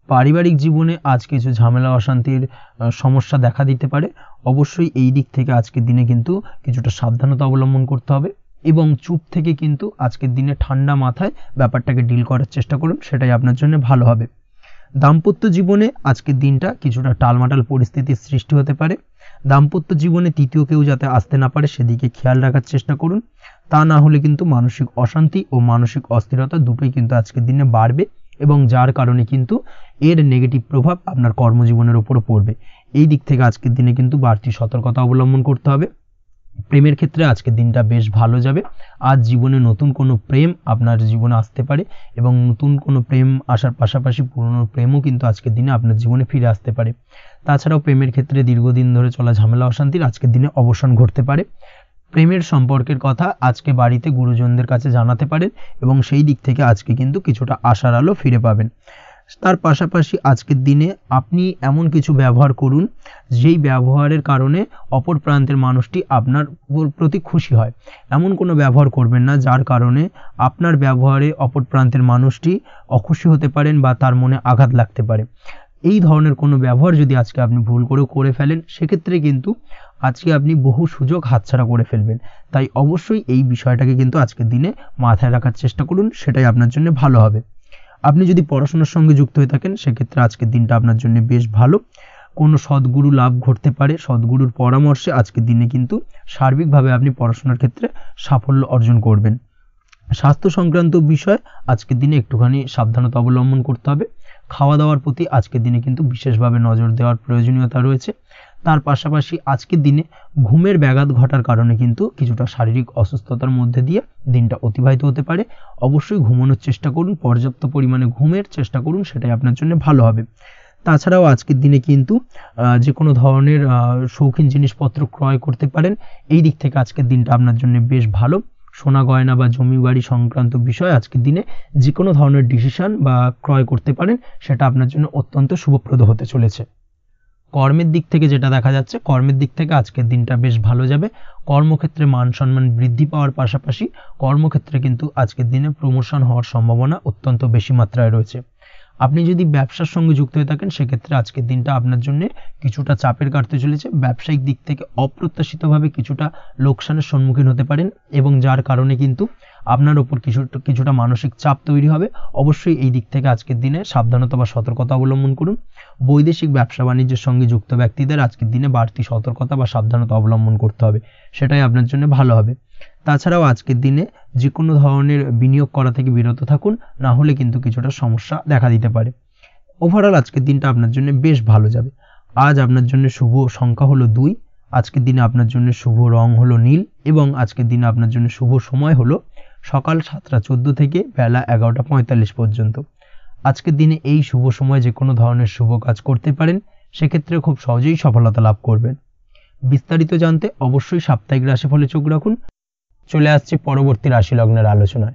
পারিবারিক জীবনে আজ কিছু ঝামেলা অশান্তির সমস্যা দেখা দিতে পারে। অবশ্যই এই দিক থেকে আজকের দিনে কিন্তু কিছুটা সাবধানতা অবলম্বন করতে হবে এবং চুপ থেকে কিন্তু আজকের দিনে ঠান্ডা মাথায় ব্যাপারটাকে ডিল করার চেষ্টা করুন, সেটাই আপনার জন্য ভালো হবে। দাম্পত্য জীবনে আজকের দিনটা কিছুটা টালমাটাল পরিস্থিতির সৃষ্টি হতে পারে। দাম্পত্য জীবনে তৃতীয় কেউ যাতে আসতে না পারে সেদিকে খেয়াল রাখার চেষ্টা করুন, তা না হলে কিন্তু মানসিক অশান্তি ও মানসিক অস্থিরতা দুটোই কিন্তু আজকের দিনে বাড়বে এবং যার কারণে কিন্তু এর নেগেটিভ প্রভাব আপনার কর্মজীবনের উপরও পড়বে। এই দিক থেকে আজকের দিনে কিন্তু বাড়তি সতর্কতা অবলম্বন করতে হবে। প্রেমের ক্ষেত্রে আজকের দিনটা বেশ ভালো যাবে। আজ জীবনে নতুন কোনো প্রেম আপনার জীবনে আসতে পারে এবং নতুন কোনো প্রেম আসার পাশাপাশি পুরনো প্রেমও কিন্তু আজকের দিনে আপনার জীবনে ফিরে আসতে পারে। তাছাড়াও প্রেমের ক্ষেত্রে দীর্ঘদিন ধরে চলা ঝামেলা অশান্তির আজকের দিনে অবসান ঘটতে পারে। প্রেমের সম্পর্কের কথা আজকে বাড়িতে গুরুজনদের কাছে জানাতে পারেন এবং সেই দিক থেকে আজকে কিন্তু কিছুটা আশার আলো ফিরে পাবেন। তার পাশাপাশি আজকের দিনে আপনি এমন কিছু ব্যবহার করুন যেই ব্যবহারের কারণে অপর প্রান্তের মানুষটি আপনার প্রতি খুশি হয়। এমন কোনো ব্যবহার করবেন না যার কারণে আপনার ব্যবহারে অপর প্রান্তের মানুষটি অখুশি হতে পারেন বা তার মনে আঘাত লাগতে পারে। এই ধরনের কোনো ব্যবহার যদি আজকে আপনি ভুল করে করে ফেলেন সেক্ষেত্রে কিন্তু আজকে আপনি বহু সুযোগ হাতছাড়া করে ফেলবেন। তাই অবশ্যই এই বিষয়টাকে কিন্তু আজকের দিনে মাথায় রাখার চেষ্টা করুন, সেটাই আপনার জন্য ভালো হবে। আপনি যদি পড়াশোনার সঙ্গে যুক্ত হয়ে থাকেন সেক্ষেত্রে আজকের দিনটা আপনার জন্য বেশ ভালো। কোনো সদ্গুরু লাভ ঘটতে পারে, সদ্গুরুর পরামর্শে আজকের দিনে কিন্তু সার্বিকভাবে আপনি পড়াশোনার ক্ষেত্রে সাফল্য অর্জন করবেন। স্বাস্থ্য সংক্রান্ত বিষয় আজকের দিনে একটুখানি সাবধানতা অবলম্বন করতে হবে। খাওয়া দাওয়ার প্রতি আজকের দিনে কিন্তু বিশেষভাবে নজর দেওয়ার প্রয়োজনীয়তা রয়েছে। তার পাশাপাশি আজকের দিনে ঘুমের ব্যাঘাত ঘটার কারণে কিন্তু কিছুটা শারীরিক অসুস্থতার মধ্যে দিয়ে দিনটা অতিবাহিত হতে পারে। অবশ্যই ঘুমানোর চেষ্টা করুন, পর্যাপ্ত পরিমাণে ঘুমের চেষ্টা করুন, সেটাই আপনার জন্য ভালো হবে। তাছাড়াও আজকের দিনে কিন্তু যে কোনো ধরনের শৌখিন জিনিসপত্র ক্রয় করতে পারেন। এই দিক থেকে আজকের দিনটা আপনার জন্য বেশ ভালো। সোনা গয়না বা জমি বাড়ি সংক্রান্ত বিষয় আজকের দিনে যে কোনো ধরনের ডিসিশন বা ক্রয় করতে পারেন, সেটা আপনার জন্য অত্যন্ত শুভপ্রদ হতে চলেছে। কর্মের দিক থেকে যেটা দেখা যাচ্ছে, কর্মের দিক থেকে আজকের দিনটা বেশ ভালো যাবে। কর্মক্ষেত্রে মান সম্মান বৃদ্ধি পাওয়ার পাশাপাশি কর্মক্ষেত্রে কিন্তু আজকের দিনে প্রমোশন হওয়ার সম্ভাবনা অত্যন্ত বেশি মাত্রায় রয়েছে। আপনি যদি ব্যবসার সঙ্গে যুক্ত হয়ে থাকেন সেক্ষেত্রে আজকের দিনটা আপনার জন্য কিছুটা চাপের কাটতে চলেছে। ব্যবসায়িক দিক থেকে অপ্রত্যাশিতভাবে কিছুটা লোকসানের সম্মুখীন হতে পারেন এবং যার কারণে কিন্তু আপনার উপর কিছু কিছুটা মানসিক চাপ তৈরি হবে। অবশ্যই এই দিক থেকে আজকের দিনে সাবধানতা বা সতর্কতা অবলম্বন করুন। বৈদেশিক ব্যবসা বাণিজ্যের সঙ্গে যুক্ত ব্যক্তিদের আজকের দিনে বাড়তি সতর্কতা বা সাবধানতা অবলম্বন করতে হবে, সেটাই আপনার জন্য ভালো হবে। তাছাড়াও আজকের দিনে যে কোনো ধরনের বিনিয়োগ করা থেকে বিরত থাকুন, না হলে কিন্তু কিছুটা সমস্যা দেখা দিতে পারে। ওভারঅল আজকের দিনটা আপনার জন্য বেশ ভালো যাবে। আজ আপনার জন্য শুভ সংখ্যা হলো দুই, আজকের দিনে আপনার জন্য শুভ রং হলো নীল এবং আজকের দিনে আপনার জন্য শুভ সময় হলো সকাল সাতটা চোদ্দ থেকে বেলা এগারোটা পঁয়তাল্লিশ পর্যন্ত। আজকের দিনে এই শুভ সময় যে কোনো ধরনের শুভ কাজ করতে পারেন, সেক্ষেত্রে খুব সহজেই সফলতা লাভ করবেন। বিস্তারিত জানতে অবশ্যই সাপ্তাহিক রাশিফলে চোখ রাখুন। চলে আসছে পরবর্তী রাশি লগ্নের আলোচনায়।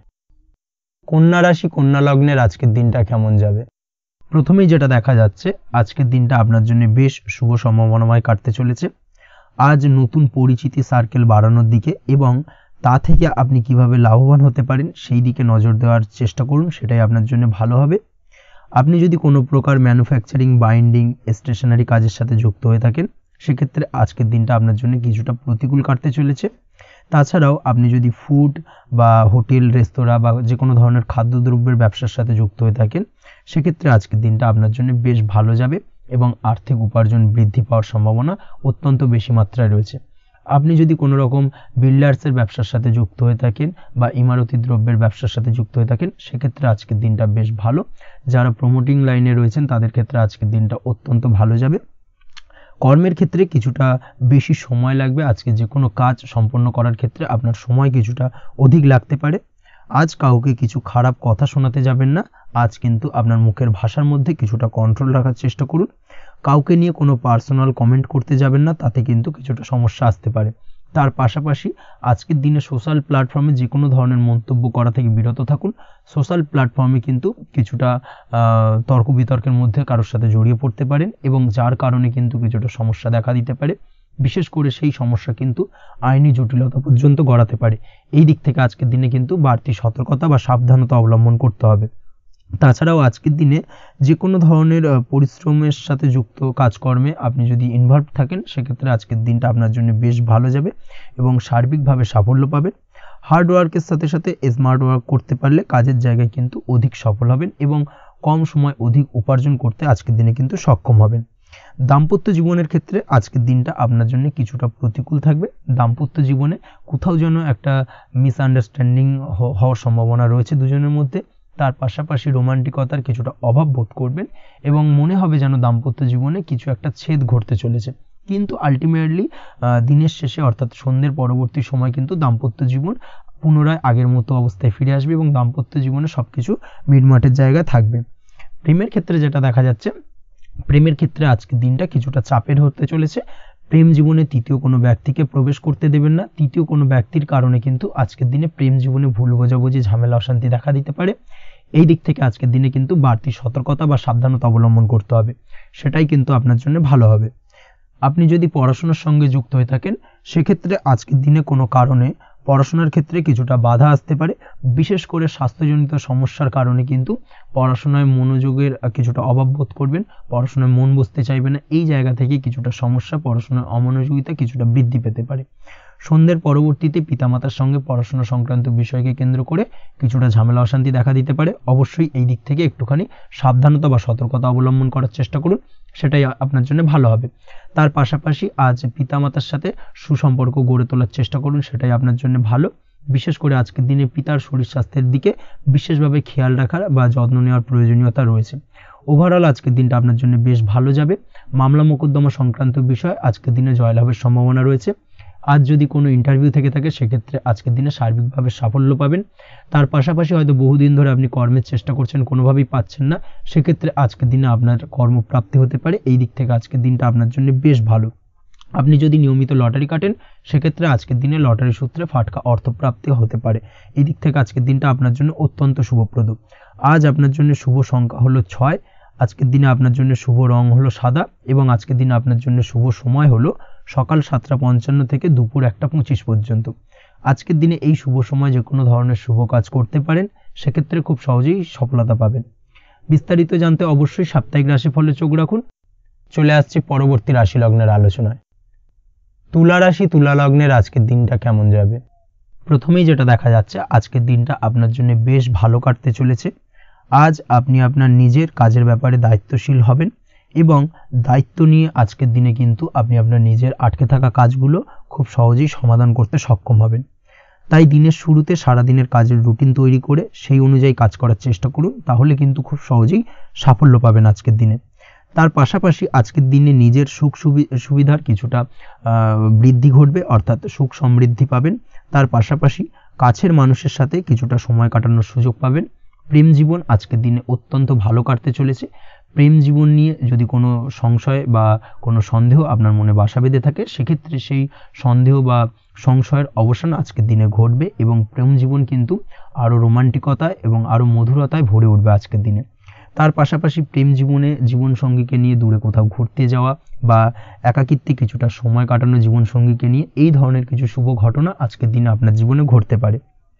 কন্যা রাশি, কন্যা লগ্নের আজকের দিনটা কেমন যাবে? প্রথমেই যেটা দেখা যাচ্ছে, আজকের দিনটা আপনার জন্য বেশ শুভ সম্ভাবনাময় কাটতে চলেছে। আজ নতুন পরিচিতি সার্কেল বাড়ানোর দিকে এবং তা থেকে আপনি কিভাবে লাভবান হতে পারেন সেই দিকে নজর দেওয়ার চেষ্টা করুন, সেটাই আপনার জন্য ভালো হবে। আপনি যদি কোনো প্রকার ম্যানুফ্যাকচারিং, বাইন্ডিং, স্টেশনারি কাজের সাথে যুক্ত হয়ে থাকেন সেক্ষেত্রে আজকের দিনটা আপনার জন্য কিছুটা প্রতিকূল কাটতে চলেছে। তাছাড়াও আপনি যদি ফুড বা হোটেল, রেস্তোরাঁ বা যে কোনো ধরনের খাদ্যদ্রব্যের ব্যবসার সাথে যুক্ত হয়ে থাকেন সেক্ষেত্রে আজকের দিনটা আপনার জন্য বেশ ভালো যাবে এবং আর্থিক উপার্জন বৃদ্ধি পাওয়ার সম্ভাবনা অত্যন্ত বেশি মাত্রায় রয়েছে। আপনি যদি কোনো রকম বিল্ডার্সের ব্যবসার সাথে যুক্ত হয়ে থাকেন বা ইমারতি দ্রব্যের ব্যবসার সাথে যুক্ত হয়ে থাকেন সেক্ষেত্রে আজকের দিনটা বেশ ভালো। যারা প্রমোটিং লাইনে রয়েছেন তাদের ক্ষেত্রে আজকের দিনটা অত্যন্ত ভালো যাবে। কর্মের ক্ষেত্রে কিছুটা বেশি সময় লাগবে। আজকে যে কোনো কাজ সম্পন্ন করার ক্ষেত্রে আপনার সময় কিছুটা অধিক লাগতে পারে। আজ কাউকে কিছু খারাপ কথা শোনাতে যাবেন না। আজ কিন্তু আপনার মুখের ভাষার মধ্যে কিছুটা কন্ট্রোল রাখার চেষ্টা করুন। কাউকে নিয়ে কোনো পার্সোনাল কমেন্ট করতে যাবেন না, তাতে কিন্তু কিছুটা সমস্যা আসতে পারে। তার পাশাপাশি আজকের দিনে সোশ্যাল প্ল্যাটফর্মে যে কোনো ধরনের মন্তব্য করা থেকে বিরত থাকুন। সোশ্যাল প্ল্যাটফর্মে কিন্তু কিছুটা তর্ক বিতর্কের মধ্যে কারোর সাথে জড়িয়ে পড়তে পারেন এবং যার কারণে কিন্তু কিছুটা সমস্যা দেখা দিতে পারে। বিশেষ করে সেই সমস্যা কিন্তু আইনি জটিলতা পর্যন্ত গড়াতে পারে। এই দিক থেকে আজকের দিনে কিন্তু বাড়তি সতর্কতা বা সাবধানতা অবলম্বন করতে হবে। তাছাড়াও আজকের দিনে যে কোনো ধরনের পরিশ্রমের সাথে যুক্ত কাজকর্মে আপনি যদি ইনভলভ থাকেন সেক্ষেত্রে আজকের দিনটা আপনার জন্য বেশ ভালো যাবে এবং সার্বিকভাবে সাফল্য পাবেন। হার্ড ওয়ার্কের সাথে সাথে স্মার্ট ওয়ার্ক করতে পারলে কাজের জায়গায় কিন্তু অধিক সফল হবেন এবং কম সময় অধিক উপার্জন করতে আজকের দিনে কিন্তু সক্ষম হবেন। দাম্পত্য জীবনের ক্ষেত্রে আজকের দিনটা আপনার জন্য কিছুটা প্রতিকূল থাকবে। দাম্পত্য জীবনে কোথাও যেন একটা মিসআন্ডারস্ট্যান্ডিং হওয়ার সম্ভাবনা রয়েছে দুজনের মধ্যে। তার পাশাপাশি রোমান্টিকতার কিছুটা অভাব বোধ করবেন এবং মনে হবে যেন দাম্পত্য জীবনে কিছু একটা ছেদ ঘটতে চলেছে, কিন্তু আলটিমেটলি দিনের শেষে অর্থাৎ সন্ধ্যের পরবর্তী সময় কিন্তু দাম্পত্য জীবন পুনরায় আগের মতো অবস্থায় ফিরে আসবে এবং দাম্পত্য জীবনে সবকিছু মিটমাটের জায়গায় থাকবে। প্রেমের ক্ষেত্রে যেটা দেখা যাচ্ছে, প্রেমের ক্ষেত্রে আজকের দিনটা কিছুটা চাপের হতে চলেছে। প্রেম জীবনে তৃতীয় কোনো ব্যক্তিকে প্রবেশ করতে দেবেন না। তৃতীয় কোনো ব্যক্তির কারণে কিন্তু আজকের দিনে প্রেম জীবনে ভুল বোঝাবুঝি, ঝামেলা, অশান্তি দেখা দিতে পারে। এই দিক থেকে আজকের দিনে কিন্তু বাড়তি সতর্কতা বা সাবধানতা অবলম্বন করতে হবে, সেটাই কিন্তু আপনার জন্য ভালো হবে। আপনি যদি পড়াশোনার সঙ্গে যুক্ত হয়ে থাকেন সেক্ষেত্রে আজকের দিনে কোনো কারণে পড়াশোনার ক্ষেত্রে কিছুটা বাধা আসতে পারে। বিশেষ করে স্বাস্থ্যজনিত সমস্যার কারণে কিন্তু পড়াশোনায় মনোযোগের কিছুটা অভাব বোধ করবেন, পড়াশোনায় মন বসতে চাইবে না। এই জায়গা থেকে কিছুটা সমস্যা, পড়াশোনার অমনোযোগিতা কিছুটা বৃদ্ধি পেতে পারে। সন্ধ্যের পরবর্তীতে পিতামাতার সঙ্গে পড়াশোনা সংক্রান্ত বিষয়কে কেন্দ্র করে কিছুটা ঝামেলা, অশান্তি দেখা দিতে পারে। অবশ্যই এই দিক থেকে একটুখানি সাবধানতা বা সতর্কতা অবলম্বন করার চেষ্টা করুন, সেটাই আপনার জন্য ভালো হবে। তার পাশাপাশি আজ পিতামাতার সাথে সুসম্পর্ক গড়ে তোলার চেষ্টা করুন, সেটাই আপনার জন্য ভালো। বিশেষ করে আজকের দিনে পিতার শরীর স্বাস্থ্যের দিকে বিশেষভাবে খেয়াল রাখার বা যত্ন নেওয়ার প্রয়োজনীয়তা রয়েছে। ওভারঅল আজকের দিনটা আপনার জন্য বেশ ভালো যাবে। মামলা মোকদ্দমা সংক্রান্ত বিষয় আজকের দিনে জয়লাভের সম্ভাবনা রয়েছে। আজ যদি কোনো ইন্টারভিউ থেকে থাকে সেক্ষেত্রে আজকের দিনে সার্বিকভাবে সাফল্য পাবেন। তার পাশাপাশি হয়তো বহুদিন ধরে আপনি কর্মের চেষ্টা করছেন, কোনোভাবেই পাচ্ছেন না, সেক্ষেত্রে আজকের দিনে আপনার কর্মপ্রাপ্তি হতে পারে। এই দিক থেকে আজকের দিনটা আপনার জন্য বেশ ভালো। আপনি যদি নিয়মিত লটারি কাটেন সেক্ষেত্রে আজকের দিনে লটারি সূত্রে ফাটকা অর্থপ্রাপ্তি হতে পারে। এই দিক থেকে আজকের দিনটা আপনার জন্য অত্যন্ত শুভপ্রদ। আজ আপনার জন্য শুভ সংখ্যা হলো ছয়। আজকের দিনে আপনার জন্য শুভ রং হলো সাদা এবং আজকের দিনে আপনার জন্য শুভ সময় হলো সকাল সাতটা পঞ্চান্ন থেকে দুপুর একটা পঁচিশ পর্যন্ত। আজকের দিনে এই শুভ সময় যে কোনো ধরনের শুভ কাজ করতে পারেন, সেক্ষেত্রে খুব সহজেই সফলতা পাবেন। বিস্তারিত জানতে অবশ্যই সাপ্তাহিক রাশিফলে চোখ রাখুন। চলে আসছি পরবর্তী রাশি লগ্নের আলোচনায়। তুলা রাশি, তুলা লগ্নের আজকের দিনটা কেমন যাবে? প্রথমেই যেটা দেখা যাচ্ছে, আজকের দিনটা আপনার জন্য বেশ ভালো কাটতে চলেছে। আজ আপনি আপনার নিজের কাজের ব্যাপারে দায়িত্বশীল হবেন এবং দায়িত্ব নিয়ে আজকের দিনে কিন্তু আপনি আপনার নিজের আটকে থাকা কাজগুলো খুব সহজেই সমাধান করতে সক্ষম হবেন। তাই দিনের শুরুতে সারাদিনের কাজের রুটিন তৈরি করে সেই অনুযায়ী কাজ করার চেষ্টা করুন, তাহলে কিন্তু খুব সহজেই সাফল্য পাবেন আজকের দিনে। তার পাশাপাশি আজকের দিনে নিজের সুখ সুবিধার কিছুটা বৃদ্ধি ঘটবে, অর্থাৎ সুখ সমৃদ্ধি পাবেন। তার পাশাপাশি কাছের মানুষের সাথে কিছুটা সময় কাটানোর সুযোগ পাবেন। প্রেম জীবন আজকের দিনে অত্যন্ত ভালো কাটতে চলেছে। প্রেম জীবন নিয়ে যদি কোনো সংশয় বা কোনো সন্দেহ আপনার মনে বাসা বেঁধে থাকে সেক্ষেত্রে সেই সন্দেহ বা সংশয়ের অবসান আজকের দিনে ঘটবে এবং প্রেম জীবন কিন্তু আরও রোমান্টিকতায় এবং আরও মধুরতায় ভরে উঠবে আজকের দিনে। তার পাশাপাশি প্রেম জীবনে জীবনসঙ্গীকে নিয়ে দূরে কোথাও ঘুরতে যাওয়া বা একাকিত্বে কিছুটা সময় কাটানো জীবনসঙ্গীকে নিয়ে, এই ধরনের কিছু শুভ ঘটনা আজকের দিনে আপনার জীবনে ঘটতে পারে।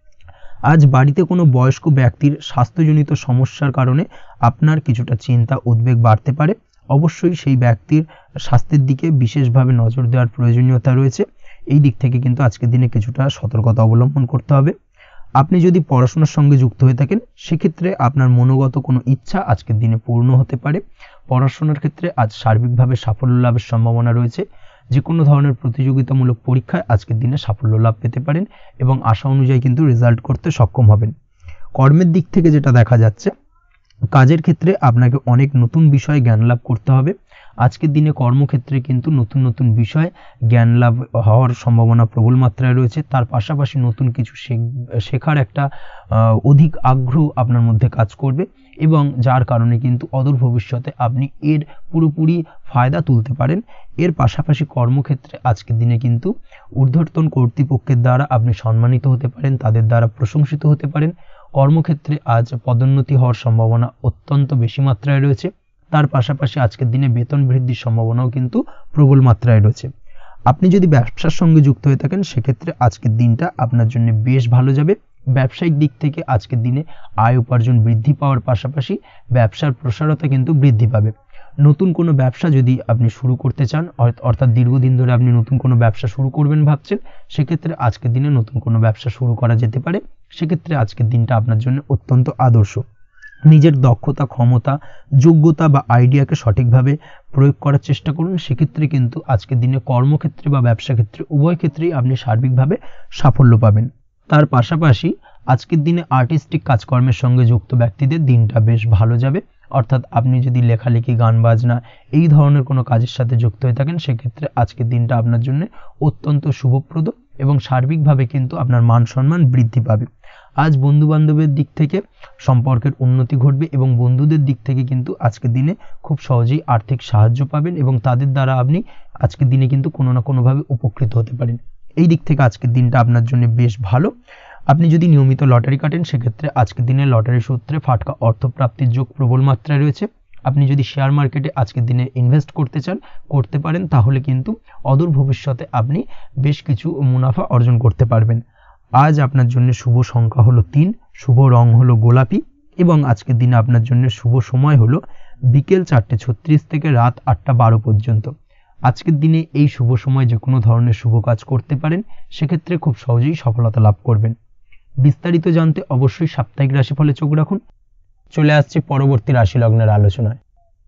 আজ বাড়িতে কোনো বয়স্ক ব্যক্তির স্বাস্থ্যজনিত সমস্যার কারণে আপনার কিছুটা চিন্তা উদ্বেগ বাড়তে পারে। অবশ্যই সেই ব্যক্তির স্বাস্থ্যের দিকে বিশেষভাবে নজর দেওয়ার প্রয়োজনীয়তা রয়েছে। এই দিক থেকে কিন্তু আজকের দিনে কিছুটা সতর্কতা অবলম্বন করতে হবে। আপনি যদি পড়াশোনার সঙ্গে যুক্ত হয়ে থাকেন সেক্ষেত্রে আপনার মনোগত কোনো ইচ্ছা আজকের দিনে পূর্ণ হতে পারে। পড়াশোনার ক্ষেত্রে আজ সার্বিকভাবে সাফল্য লাভের সম্ভাবনা রয়েছে। যে কোনো ধরনের প্রতিযোগিতামূলক পরীক্ষায় আজকের দিনে সাফল্য লাভ পেতে পারেন এবং আশা অনুযায়ী কিন্তু রেজাল্ট করতে সক্ষম হবেন। কর্মের দিক থেকে যেটা দেখা যাচ্ছে, কাজের ক্ষেত্রে আপনাকে অনেক নতুন বিষয়ে জ্ঞান লাভ করতে হবে। আজকের দিনে কর্মক্ষেত্রে কিন্তু নতুন নতুন বিষয় জ্ঞান লাভ হওয়ার সম্ভাবনা প্রবল মাত্রায় রয়েছে। তার পাশাপাশি নতুন কিছু শেখার একটা অধিক আগ্রহ আপনার মধ্যে কাজ করবে এবং যার কারণে কিন্তু অদূর ভবিষ্যতে আপনি এর পুরোপুরি ফায়দা তুলতে পারেন। এর পাশাপাশি কর্মক্ষেত্রে আজকের দিনে কিন্তু ঊর্ধ্বতন কর্তৃপক্ষের দ্বারা আপনি সম্মানিত হতে পারেন, তাদের দ্বারা প্রশংসিত হতে পারেন। কর্মক্ষেত্রে আজ পদোন্নতি হওয়ার সম্ভাবনা অত্যন্ত বেশি মাত্রায় রয়েছে। তার পাশাপাশি আজকের দিনে বেতন বৃদ্ধির সম্ভাবনাও কিন্তু প্রবল মাত্রায় রয়েছে। আপনি যদি ব্যবসার সঙ্গে যুক্ত হয়ে থাকেন সেক্ষেত্রে আজকের দিনটা আপনার জন্য বেশ ভালো যাবে। ব্যবসায়িক দিক থেকে আজকের দিনে আয় উপার্জন বৃদ্ধি পাওয়ার পাশাপাশি ব্যবসার প্রসারতা কিন্তু বৃদ্ধি পাবে। নতুন কোনো ব্যবসা যদি আপনি শুরু করতে চান, অর্থাৎ দীর্ঘদিন ধরে আপনি নতুন কোনো ব্যবসা শুরু করবেন ভাবছেন, সেক্ষেত্রে আজকের দিনে নতুন কোনো ব্যবসা শুরু করা যেতে পারে। সেক্ষেত্রে আজকের দিনটা আপনার জন্য অত্যন্ত আদর্শ। নিজের দক্ষতা, ক্ষমতা, যোগ্যতা বা আইডিয়াকে সঠিকভাবে প্রয়োগ করার চেষ্টা করুন। সেক্ষেত্রে কিন্তু আজকের দিনে কর্মক্ষেত্রে বা ব্যবসা ক্ষেত্রে উভয় ক্ষেত্রেই আপনি সার্বিকভাবে সাফল্য পাবেন। তার পাশাপাশি আজকের দিনে আর্টিস্টিক কাজকর্মের সঙ্গে যুক্ত ব্যক্তিদের দিনটা বেশ ভালো যাবে। অর্থাৎ আপনি যদি লেখালেখি, গান বাজনা এই ধরনের কোনো কাজের সাথে যুক্ত হয়ে থাকেন, সেক্ষেত্রে আজকের দিনটা আপনার জন্য অত্যন্ত শুভপ্রদ এবং সার্বিকভাবে কিন্তু আপনার মান সম্মান বৃদ্ধি পাবে। আজ বন্ধু বান্ধবের দিক থেকে সম্পর্কের উন্নতি ঘটবে এবং বন্ধুদের দিক থেকে কিন্তু আজকের দিনে খুব সহজেই আর্থিক সাহায্য পাবেন এবং তাদের দ্বারা আপনি আজকের দিনে কিন্তু কোনো না কোনোভাবে উপকৃত হতে পারেন। এই দিক থেকে আজকের দিনটা আপনার জন্য বেশ ভালো। আপনি যদি নিয়মিত লটারি কাটেন, সেক্ষেত্রে আজকের দিনে লটারি সূত্রে ফাটকা অর্থপ্রাপ্তির যোগ প্রবল মাত্রায় রয়েছে। আপনি যদি শেয়ার মার্কেটে আজকের দিনে ইনভেস্ট করতে চান, করতে পারেন, তাহলে কিন্তু অদূর ভবিষ্যতে আপনি বেশ কিছু মুনাফা অর্জন করতে পারবেন। আজ আপনার জন্য শুভ সংখ্যা হলো তিন, শুভ রং হলো গোলাপি এবং আজকের দিনে আপনার জন্য শুভ সময় হলো বিকেল চারটে ছত্রিশ থেকে রাত আটটা বারো পর্যন্ত। আজকের দিনে এই শুভ সময় যে কোনো ধরনের শুভ কাজ করতে পারেন, সেক্ষেত্রে খুব সহজেই সফলতা লাভ করবেন। বিস্তারিত জানতে অবশ্যই সাপ্তাহিক রাশিফলে চোখ রাখুন। চলে আসছে পরবর্তী রাশি লগ্নের আলোচনায়।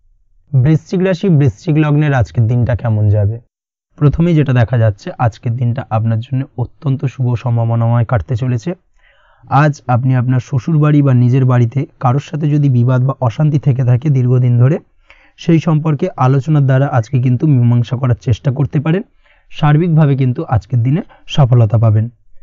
বৃশ্চিক রাশি, বৃশ্চিক লগ্নের আজকের দিনটা কেমন যাবে? প্রথমেই যেটা দেখা যাচ্ছে, আজকের দিনটা আপনার জন্য অত্যন্ত শুভ সম্ভাবনাময় কাটতে চলেছে। আজ আপনি আপনার শ্বশুর বাড়ি বা নিজের বাড়িতে কারোর সাথে যদি বিবাদ বা অশান্তি থেকে থাকে দীর্ঘদিন ধরে, সেই সম্পর্কে আলোচনার দ্বারা আজকে কিন্তু মীমাংসা করার চেষ্টা করতে পারেন। সার্বিকভাবে কিন্তু আজকের দিনে সফলতা পাবেন।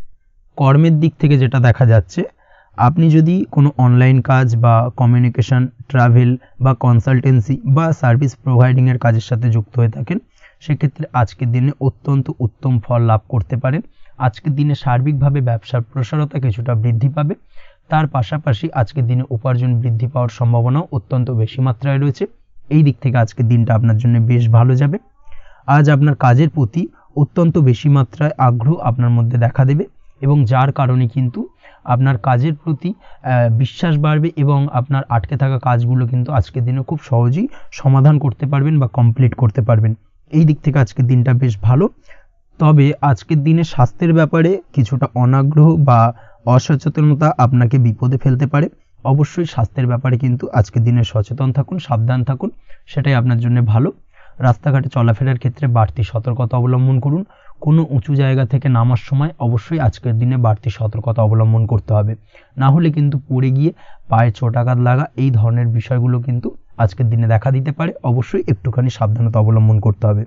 কর্মের দিক থেকে যেটা দেখা যাচ্ছে, আপনি যদি কোনো অনলাইন কাজ বা কমিউনিকেশন, ট্রাভেল বা কনসালটেন্সি বা সার্ভিস প্রোভাইডিংয়ের কাজের সাথে যুক্ত হয়ে থাকেন, সেক্ষেত্রে আজকের দিনে অত্যন্ত উত্তম ফল লাভ করতে পারেন। আজকের দিনে সার্বিকভাবে ব্যবসার প্রসারতা কিছুটা বৃদ্ধি পাবে। তার পাশাপাশি আজকের দিনে উপার্জন বৃদ্ধি পাওয়ার সম্ভাবনাও অত্যন্ত বেশি মাত্রায় রয়েছে। এই দিক থেকে আজকের দিনটা আপনার জন্য বেশ ভালো যাবে। আজ আপনার কাজের প্রতি অত্যন্ত বেশি মাত্রায় আগ্রহ আপনার মধ্যে দেখা দেবে এবং যার কারণে কিন্তু আপনার কাজের প্রতি বিশ্বাস বাড়বে এবং আপনার আটকে থাকা কাজগুলো কিন্তু আজকের দিনে খুব সহজেই সমাধান করতে পারবেন বা কমপ্লিট করতে পারবেন। এই দিক থেকে আজকের দিনটা বেশ ভালো। তবে আজকের দিনে স্বাস্থ্যের ব্যাপারে কিছুটা অনাগ্রহ বা অসচেতনতা আপনাকে বিপদে ফেলতে পারে। অবশ্যই স্বাস্থ্যের ব্যাপারে কিন্তু আজকের দিনে সচেতন থাকুন, সাবধান থাকুন, সেটাই আপনার জন্য ভালো। রাস্তাঘাটে চলাফেরার ক্ষেত্রে বাড়তি সতর্কতা অবলম্বন করুন। কোনো উঁচু জায়গা থেকে নামার সময় অবশ্যই আজকের দিনে বাড়তি সতর্কতা অবলম্বন করতে হবে, না হলে কিন্তু পড়ে গিয়ে পায়ে চোটাঘাত লাগা এই ধরনের বিষয়গুলো কিন্তু আজকের দিনে দেখা দিতে পারে। অবশ্যই একটুখানি সাবধানতা অবলম্বন করতে হবে।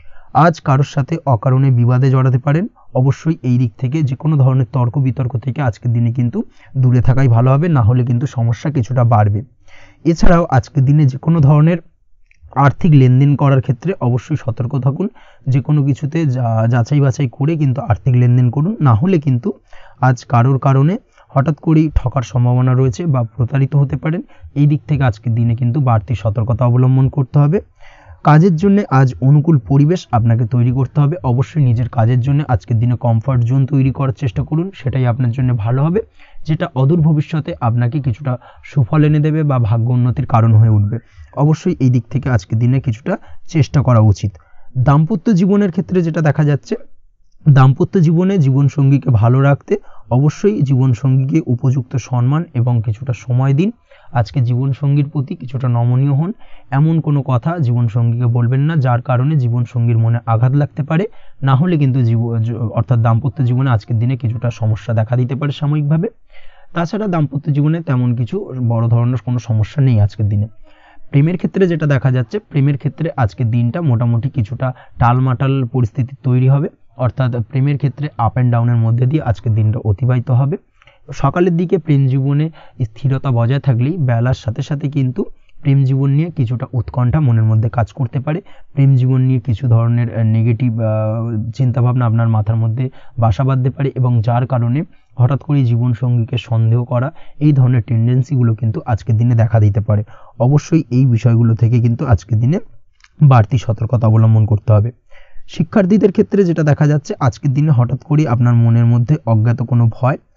আজ কারোর সাথে অকারণে বিবাদে জড়াতে পারেন। অবশ্যই এই দিক থেকে যে কোনো ধরনের তর্ক বিতর্ক থেকে আজকের দিনে কিন্তু দূরে থাকাই ভালো হবে, না হলে কিন্তু সমস্যা কিছুটা বাড়বে। এছাড়াও আজকের দিনে যে কোনো ধরনের আর্থিক লেনদেন করার ক্ষেত্রে অবশ্যই সতর্ক থাকুন। যে কোনো কিছুতে যাচাই বাছাই করে কিন্তু আর্থিক লেনদেন করুন, না হলে কিন্তু আজ কারোর কারণে হঠাৎ করেই ঠকার সম্ভাবনা রয়েছে বা প্রতারিত হতে পারেন। এই দিক থেকে আজকের দিনে কিন্তু বাড়তি সতর্কতা অবলম্বন করতে হবে। কাজের জন্য আজ অনুকূল পরিবেশ আপনাকে তৈরি করতে হবে। অবশ্যই নিজের কাজের জন্য আজকের দিনে কমফর্ট জোন তৈরি করার চেষ্টা করুন, সেটাই আপনার জন্য ভালো হবে, যেটা অদূর ভবিষ্যতে আপনাকে কিছুটা সুফল এনে দেবে বা ভাগ্য উন্নতির কারণ হয়ে উঠবে। অবশ্যই এই দিক থেকে আজকের দিনে কিছুটা চেষ্টা করা উচিত। দাম্পত্য জীবনের ক্ষেত্রে যেটা দেখা যাচ্ছে, দাম্পত্য জীবনে জীবনসঙ্গীকে ভালো রাখতে অবশ্যই জীবনসঙ্গীকে উপযুক্ত সম্মান এবং কিছুটা সময় দিন। আজকে জীবনসঙ্গীর প্রতি কিছুটা নমনীয় হন। এমন কোনো কথা জীবনসঙ্গীকে বলবেন না যার কারণে জীবনসঙ্গীর মনে আঘাত লাগতে পারে, না হলে কিন্তু জীবন অর্থাৎ দাম্পত্য জীবনে আজকের দিনে কিছুটা সমস্যা দেখা দিতে পারে সাময়িকভাবে। তাছাড়া দাম্পত্য জীবনে তেমন কিছু বড় ধরনের কোনো সমস্যা নেই আজকের দিনে। প্রেমের ক্ষেত্রে যেটা দেখা যাচ্ছে, প্রেমের ক্ষেত্রে আজকের দিনটা মোটামুটি কিছুটা টালমাটাল পরিস্থিতি তৈরি হবে, অর্থাৎ প্রেমের ক্ষেত্রে আপ অ্যান্ড ডাউনের মধ্যে দিয়ে আজকের দিনটা অতিবাহিত হবে। সকালের দিকে প্রেম জীবনে স্থিরতা বজায় থাকলেই বেলার সাথে সাথে কিন্তু প্রেম জীবন নিয়ে কিছুটা উৎকণ্ঠা মনের মধ্যে কাজ করতে পারে। প্রেম জীবন নিয়ে কিছু ধরনের নেগেটিভ চিন্তাভাবনা আপনার মাথার মধ্যে বাসা বাঁধতে পারে এবং যার কারণে হঠাৎ করে জীবনসঙ্গীকে সন্দেহ করা এই ধরনের টেন্ডেন্সিগুলো কিন্তু আজকের দিনে দেখা দিতে পারে। অবশ্যই এই বিষয়গুলো থেকে কিন্তু আজকের দিনে বাড়তি সতর্কতা অবলম্বন করতে হবে। শিক্ষার্থীদের ক্ষেত্রে যেটা দেখা যাচ্ছে, আজকের দিনে হঠাৎ করে আপনার মনের মধ্যে অজ্ঞাত কোনো ভয়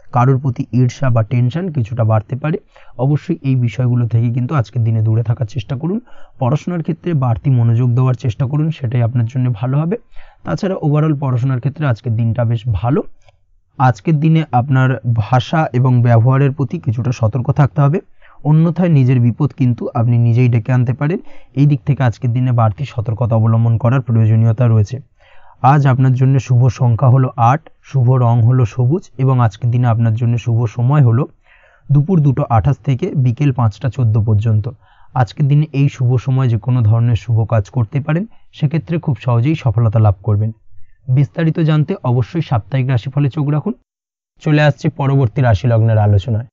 কারোর প্রতি ঈর্ষা বা টেনশন কিছুটা বাড়তে পারে। অবশ্যই এই বিষয়গুলো থেকে কিন্তু আজকের দিনে দূরে থাকার চেষ্টা করুন। পড়াশোনার ক্ষেত্রে বাড়তি মনোযোগ দেওয়ার চেষ্টা করুন, সেটাই আপনার জন্য ভালো হবে। তাছাড়া ওভারঅল পড়াশোনার ক্ষেত্রে আজকের দিনটা বেশ ভালো। আজকের দিনে আপনার ভাষা এবং ব্যবহারের প্রতি কিছুটা সতর্ক থাকতে হবে, অন্যথায় নিজের বিপদ কিন্তু আপনি নিজেই ডেকে আনতে পারেন। এই দিক থেকে আজকের দিনে বাড়তি সতর্কতা অবলম্বন করার প্রয়োজনীয়তা রয়েছে। আজ আপনার জন্য শুভ সংখ্যা হলো আট, শুভ রং হলো সবুজ এবং আজকের দিনে আপনার জন্য শুভ সময় হলো দুপুর দুটো আঠাশ থেকে বিকেল পাঁচটা চোদ্দ পর্যন্ত। আজকের দিনে এই শুভ সময় যে কোনো ধরনের শুভ কাজ করতে পারেন, সেক্ষেত্রে খুব সহজেই সফলতা লাভ করবেন। বিস্তারিত জানতে অবশ্যই সাপ্তাহিক রাশিফলে চোখ রাখুন। চলে আসছে পরবর্তী রাশি লগ্নের আলোচনায়।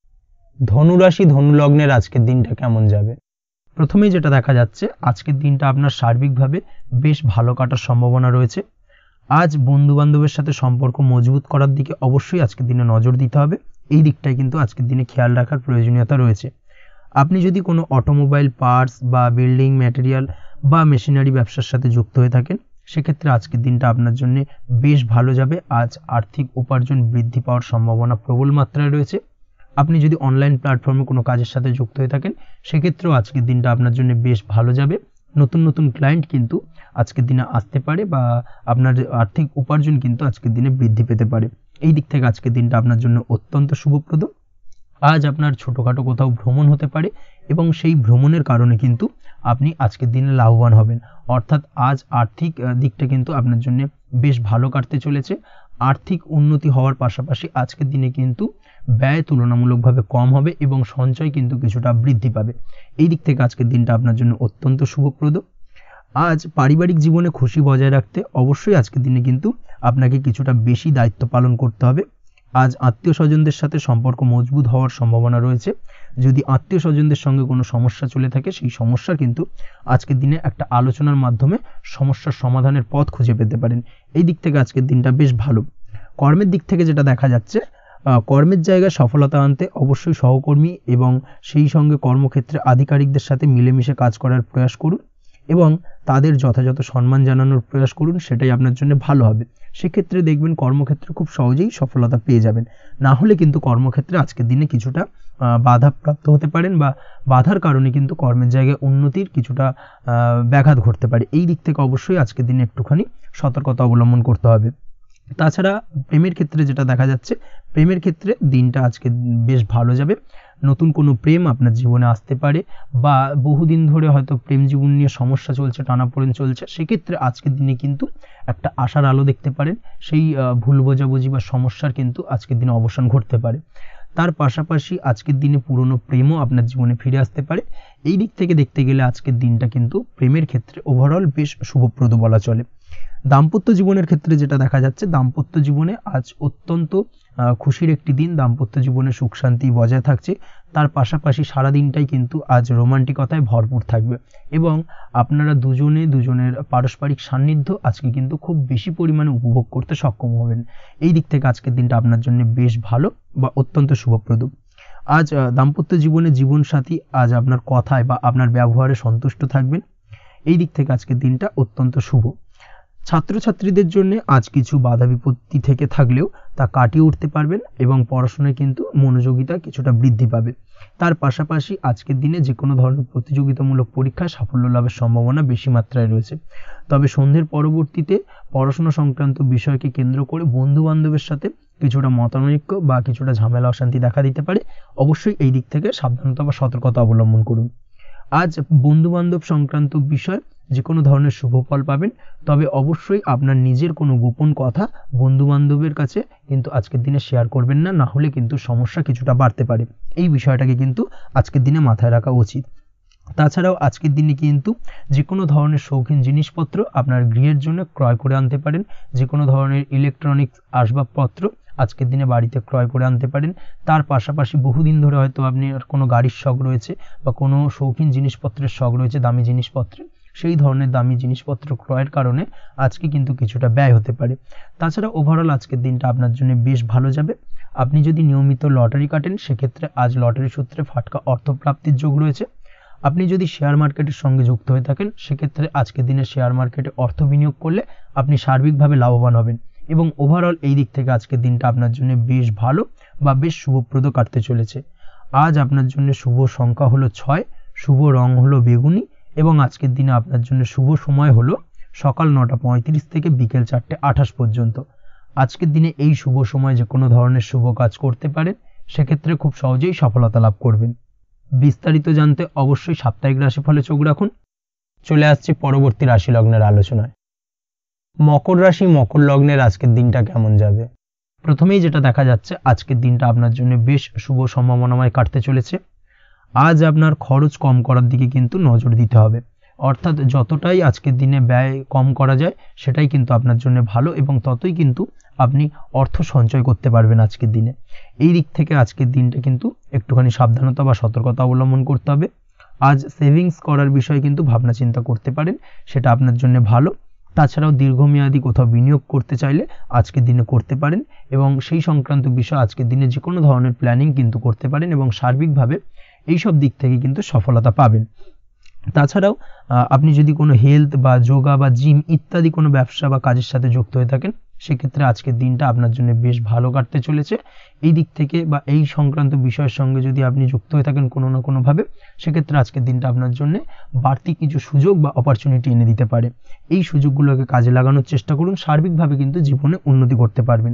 ধনুরাশি ধনু লগ্নের আজকের দিনটা কেমন যাবে? প্রথমেই যেটা দেখা যাচ্ছে, আজকের দিনটা আপনার সার্বিকভাবে বেশ ভালো কাটার সম্ভাবনা রয়েছে। আজ বন্ধু বান্ধবের সাথে সম্পর্ক মজবুত করার দিকে অবশ্যই আজকের দিনে নজর দিতে হবে। এই দিকটাই কিন্তু আজকের দিনে খেয়াল রাখার প্রয়োজনীয়তা রয়েছে। আপনি যদি কোনো অটোমোবাইল পার্টস বা বিল্ডিং ম্যাটেরিয়াল বা মেশিনারি ব্যবসার সাথে যুক্ত হয়ে থাকেন, সেক্ষেত্রে আজকের দিনটা আপনার জন্য বেশ ভালো যাবে। আজ আর্থিক উপার্জন বৃদ্ধি পাওয়ার সম্ভাবনা প্রবল মাত্রায় রয়েছে। আপনি যদি অনলাইন প্ল্যাটফর্মে কোনো কাজের সাথে যুক্ত হয়ে থাকেন, সেক্ষেত্রেও আজকের দিনটা আপনার জন্য বেশ ভালো যাবে। নতুন নতুন ক্লায়েন্ট কিন্তু আজকের দিনে আসতে পারে বা আপনার আর্থিক উপার্জন কিন্তু আজকের দিনে বৃদ্ধি পেতে পারে। এই দিক থেকে আজকের দিনটা আপনার জন্য অত্যন্ত শুভপ্রদ। আজ আপনার ছোটোখাটো কোথাও ভ্রমণ হতে পারে এবং সেই ভ্রমণের কারণে কিন্তু আপনি আজকের দিনে লাভবান হবেন। অর্থাৎ আজ আর্থিক দিকটা কিন্তু আপনার জন্য বেশ ভালো কাটতে চলেছে। আর্থিক উন্নতি হওয়ার পাশাপাশি আজকের দিনে কিন্তু ব্যয় তুলনামূলকভাবে কম হবে এবং সঞ্চয় কিন্তু কিছুটা বৃদ্ধি পাবে। এই দিক থেকে আজকের দিনটা আপনার জন্য অত্যন্ত শুভপ্রদ। আজ পারিবারিক জীবনে খুশি বজায় রাখতে অবশ্যই আজকের দিনে কিন্তু আপনাকে কিছুটা বেশি দায়িত্ব পালন করতে হবে। আজ আত্মীয় স্বজনদের সাথে সম্পর্ক মজবুত হওয়ার সম্ভাবনা রয়েছে। যদি আত্মীয় স্বজনদের সঙ্গে কোনো সমস্যা চলে থাকে, সেই সমস্যা কিন্তু আজকের দিনে একটা আলোচনার মাধ্যমে সমস্যার সমাধানের পথ খুঁজে পেতে পারেন। এই দিক থেকে আজকের দিনটা বেশ ভালো। কর্মের দিক থেকে যেটা দেখা যাচ্ছে, কর্মের জায়গায় সফলতা আনতে অবশ্যই সহকর্মী এবং সেই সঙ্গে কর্মক্ষেত্রে আধিকারিকদের সাথে মিলেমিশে কাজ করার প্রয়াস করুন এবং তাদের যথাযথ সম্মান জানানোর প্রয়াস করুন, সেটাই আপনার জন্য ভালো হবে। সেক্ষেত্রে দেখবেন কর্মক্ষেত্রে খুব সহজেই সফলতা পেয়ে যাবেন। না হলে কিন্তু কর্মক্ষেত্রে আজকের দিনে কিছুটা বাধাপ্রাপ্ত হতে পারেন বা বাধার কারণে কিন্তু কর্মের জায়গায় উন্নতির কিছুটা ব্যাঘাত ঘটতে পারে। এই দিক থেকে অবশ্যই আজকের দিনে একটুখানি সতর্কতা অবলম্বন করতে হবে। তাছাড়া প্রেমের ক্ষেত্রে যেটা দেখা যাচ্ছে, প্রেমের ক্ষেত্রে দিনটা আজকে বেশ ভালো যাবে। নতুন কোনো প্রেম আপনার জীবনে আসতে পারে বা বহুদিন ধরে হয়তো প্রেম জীবন নিয়ে সমস্যা চলছে, টানাপোড়েন চলছে, সেক্ষেত্রে আজকের দিনে কিন্তু একটা আশার আলো দেখতে পারেন। সেই ভুল বোঝাবুঝি বা সমস্যার কিন্তু আজকের দিনে অবসান ঘটতে পারে। তার পাশাপাশি আজকের দিনে পুরনো প্রেমও আপনার জীবনে ফিরে আসতে পারে। এই দিক থেকে দেখতে গেলে আজকের দিনটা কিন্তু প্রেমের ক্ষেত্রে ওভারঅল বেশ শুভপ্রদ বলা চলে। দাম্পত্য জীবনের ক্ষেত্রে যেটা দেখা যাচ্ছে, দাম্পত্য জীবনে আজ অত্যন্ত খুশির একটি দিন। দাম্পত্য জীবনে সুখ শান্তি বজায় থাকছে। তার পাশাপাশি সারা দিনটাই কিন্তু আজ রোমান্টিকতায় ভরপুর থাকবে এবং আপনারা দুজনে দুজনের পারস্পরিক সান্নিধ্য আজকে কিন্তু খুব বেশি পরিমাণে উপভোগ করতে সক্ষম হবেন। এই দিক থেকে আজকের দিনটা আপনার জন্য বেশ ভালো বা অত্যন্ত শুভপ্রদ। আজ দাম্পত্য জীবনে জীবনসাথী আজ আপনার কথায় বা আপনার ব্যবহারে সন্তুষ্ট থাকবেন। এই দিক থেকে আজকের দিনটা অত্যন্ত শুভ। ছাত্রছাত্রীদের জন্য আজ কিছু বাধা বিপত্তি থেকে থাকলেও তা কাটিয়ে উঠতে পারবেন এবং পড়াশোনায় কিন্তু মনোযোগিতা কিছুটা বৃদ্ধি পাবে। তার পাশাপাশি আজকের দিনে যে কোনো ধরনের প্রতিযোগিতামূলক পরীক্ষায় সাফল্য লাভের সম্ভাবনা বেশি মাত্রায় রয়েছে। তবে সন্ধ্যের পরবর্তীতে পড়াশোনা সংক্রান্ত বিষয়কে কেন্দ্র করে বন্ধু বান্ধবের সাথে কিছুটা মতানৈক্য বা কিছুটা ঝামেলা অশান্তি দেখা দিতে পারে। অবশ্যই এই দিক থেকে সাবধানতা বা সতর্কতা অবলম্বন করুন। আজ বন্ধু বান্ধব সংক্রান্ত বিষয় যে কোনো ধরনের শুভ ফল পাবেন, তবে অবশ্যই আপনার নিজের কোনো গোপন কথা বন্ধু বান্ধবের কাছে কিন্তু আজকের দিনে শেয়ার করবেন না, না হলে কিন্তু সমস্যা কিছুটা বাড়তে পারে। এই বিষয়টাকে কিন্তু আজকের দিনে মাথায় রাখা উচিত। তাছাড়াও আজকের দিনে কিন্তু যে কোনো ধরনের শৌখিন জিনিসপত্র আপনার গৃহের জন্য ক্রয় করে আনতে পারেন। যে কোনো ধরনের ইলেকট্রনিক্স আসবাবপত্র আজকের দিনে বাড়িতে ক্রয় করে আনতে পারেন। তার পাশাপাশি বহুদিন ধরে হয়তো আপনি কোনো গাড়ির শখ রয়েছে বা কোনো শৌখিন জিনিসপত্রের শখ রয়েছে, দামি জিনিসপত্র, সেই ধরনের দামি জিনিসপত্র ক্রয়ের কারণে আজকে কিন্তু কিছুটা ব্যয় হতে পারে। তাছাড়া ওভারঅল আজকের দিনটা আপনার জন্য বেশ ভালো যাবে। আপনি যদি নিয়মিত লটারি কাটেন, সেক্ষেত্রে আজ লটারি সূত্রে ফাটকা অর্থপ্রাপ্তির যোগ রয়েছে। আপনি যদি শেয়ার মার্কেটের সঙ্গে যুক্ত হয়ে থাকেন, সেক্ষেত্রে আজকের দিনে শেয়ার মার্কেটে অর্থ বিনিয়োগ করলে আপনি সার্বিকভাবে লাভবান হবেন। এবং ওভারঅল এই দিক থেকে আজকের দিনটা আপনার জন্য বেশ ভালো বা বেশ শুভপ্রদ কাটতে চলেছে। আজ আপনার জন্য শুভ সংখ্যা হলো ছয়, শুভ রং হলো বেগুনি এবং আজকের দিনে আপনার জন্য শুভ সময় হলো সকাল নটা পঁয়ত্রিশ থেকে বিকেল চারটে আঠাশ পর্যন্ত। আজকের দিনে এই শুভ সময় যে কোনো ধরনের শুভ কাজ করতে পারেন, সেক্ষেত্রে খুব সহজেই সফলতা লাভ করবেন। বিস্তারিত জানতে অবশ্যই সাপ্তাহিক রাশিফলে চোখ রাখুন। চলে আসছে পরবর্তী রাশি লগ্নের আলোচনায়। মকর রাশি মকর লগ্নের আজকের দিনটা কেমন যাবে? প্রথমেই যেটা দেখা যাচ্ছে, আজকের দিনটা আপনার জন্য বেশ শুভ সম্ভাবনাময় কাটতে চলেছে। আজ আপনার খরচ কম করার দিকে কিন্তু নজর দিতে হবে, অর্থাৎ যতটাই আজকের দিনে ব্যয় কম করা যায় সেটাই কিন্তু আপনার জন্য ভালো এবং ততই কিন্তু আপনি অর্থ সঞ্চয় করতে পারবেন আজকের দিনে। এই দিক থেকে আজকের দিনটা কিন্তু একটুখানি সাবধানতা বা সতর্কতা অবলম্বন করতে হবে। আজ সেভিংস করার বিষয়ে কিন্তু ভাবনা চিন্তা করতে পারেন, সেটা আপনার জন্য ভালো। তাছাড়াও দীর্ঘমেয়াদী কোথাও বিনিয়োগ করতে চাইলে আজকের দিনে করতে পারেন এবং সেই সংক্রান্ত বিষয় আজকের দিনে যে কোনো ধরনের প্ল্যানিং কিন্তু করতে পারেন এবং সার্বিকভাবে এইসব দিক থেকে কিন্তু সফলতা পাবেন। তাছাড়াও আপনি যদি কোনো হেলথ বা যোগা বা জিম ইত্যাদি কোনো ব্যবসা বা কাজের সাথে যুক্ত হয়ে থাকেন, সেক্ষেত্রে আজকের দিনটা আপনার জন্য বেশ ভালো কাটতে চলেছে। এই দিক থেকে বা এই সংক্রান্ত বিষয়ের সঙ্গে যদি আপনি যুক্ত হয়ে থাকেন কোনো না কোনোভাবে, সেক্ষেত্রে আজকের দিনটা আপনার জন্য বাড়তি কিছু সুযোগ বা অপরচুনিটি এনে দিতে পারে। এই সুযোগগুলোকে কাজে লাগানোর চেষ্টা করুন, সার্বিকভাবে কিন্তু জীবনে উন্নতি করতে পারবেন।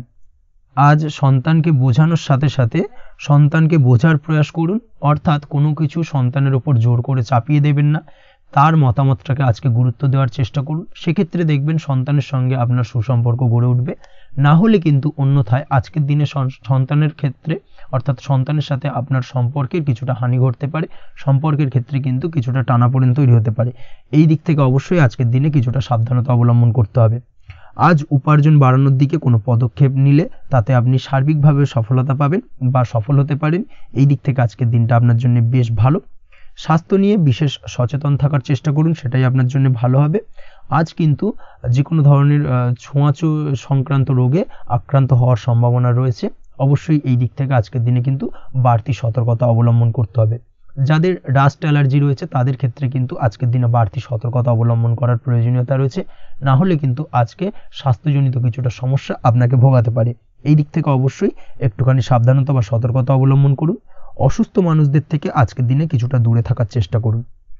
আজ সন্তানকে বোঝানোর সাথে সাথে সন্তানকে বোঝার প্রয়াস করুন, অর্থাৎ কোনো কিছু সন্তানের ওপর জোর করে চাপিয়ে দেবেন না, তার মতামতটাকে আজকে গুরুত্ব দেওয়ার চেষ্টা করুন। সেক্ষেত্রে দেখবেন সন্তানের সঙ্গে আপনার সুসম্পর্ক গড়ে উঠবে। না হলে কিন্তু অন্যথায় আজকের দিনে সন্তানের ক্ষেত্রে অর্থাৎ সন্তানের সাথে আপনার সম্পর্কের কিছুটা হানি ঘটতে পারে, সম্পর্কের ক্ষেত্রে কিন্তু কিছুটা টানাপোড়েন তৈরি হতে পারে। এই দিক থেকে অবশ্যই আজকের দিনে কিছুটা সাবধানতা অবলম্বন করতে হবে। আজ উপার্জন বাড়ানোর দিকে কোনো পদক্ষেপ নিলে তাতে আপনি সার্বিকভাবে সফলতা পাবেন বা সফল হতে পারেন। এই দিক থেকে আজকের দিনটা আপনার জন্য বেশ ভালো। স্বাস্থ্য নিয়ে বিশেষ সচেতন থাকার চেষ্টা করুন, সেটাই আপনার জন্য ভালো হবে। আজ কিন্তু যে কোনো ধরনের ছোঁয়াচে সংক্রান্ত রোগে আক্রান্ত হওয়ার সম্ভাবনা রয়েছে। অবশ্যই এই দিক থেকে আজকের দিনে কিন্তু বাড়তি সতর্কতা অবলম্বন করতে হবে। যাদের ডাস্ট অ্যালার্জি রয়েছে তাদের ক্ষেত্রে কিন্তু আজকের দিনে বাড়তি সতর্কতা অবলম্বন করার প্রয়োজনীয়তা রয়েছে, না হলে কিন্তু আজকে স্বাস্থ্যজনিত কিছুটা সমস্যা আপনাকে ভোগাতে পারে। এই দিক থেকে অবশ্যই একটুখানি সাবধানতা বা সতর্কতা অবলম্বন করুন। অসুস্থ মানুষদের থেকে আজকের দিনে কিছুটা দূরে থাকার চেষ্টা করুন।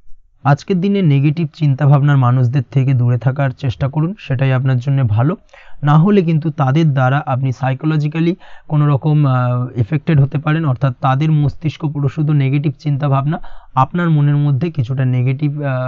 আজকের দিনে নেগেটিভ চিন্তাভাবনার মানুষদের থেকে দূরে থাকার চেষ্টা করুন, সেটাই আপনার জন্য ভালো। না হলে কিন্তু তাদের দ্বারা আপনি সাইকোলজিক্যালি কোনো রকম এফেক্টেড হতে পারেন, অর্থাৎ তাদের মস্তিষ্ক পুরো শুধু নেগেটিভ চিন্তাভাবনা আপনার মনের মধ্যে কিছুটা নেগেটিভ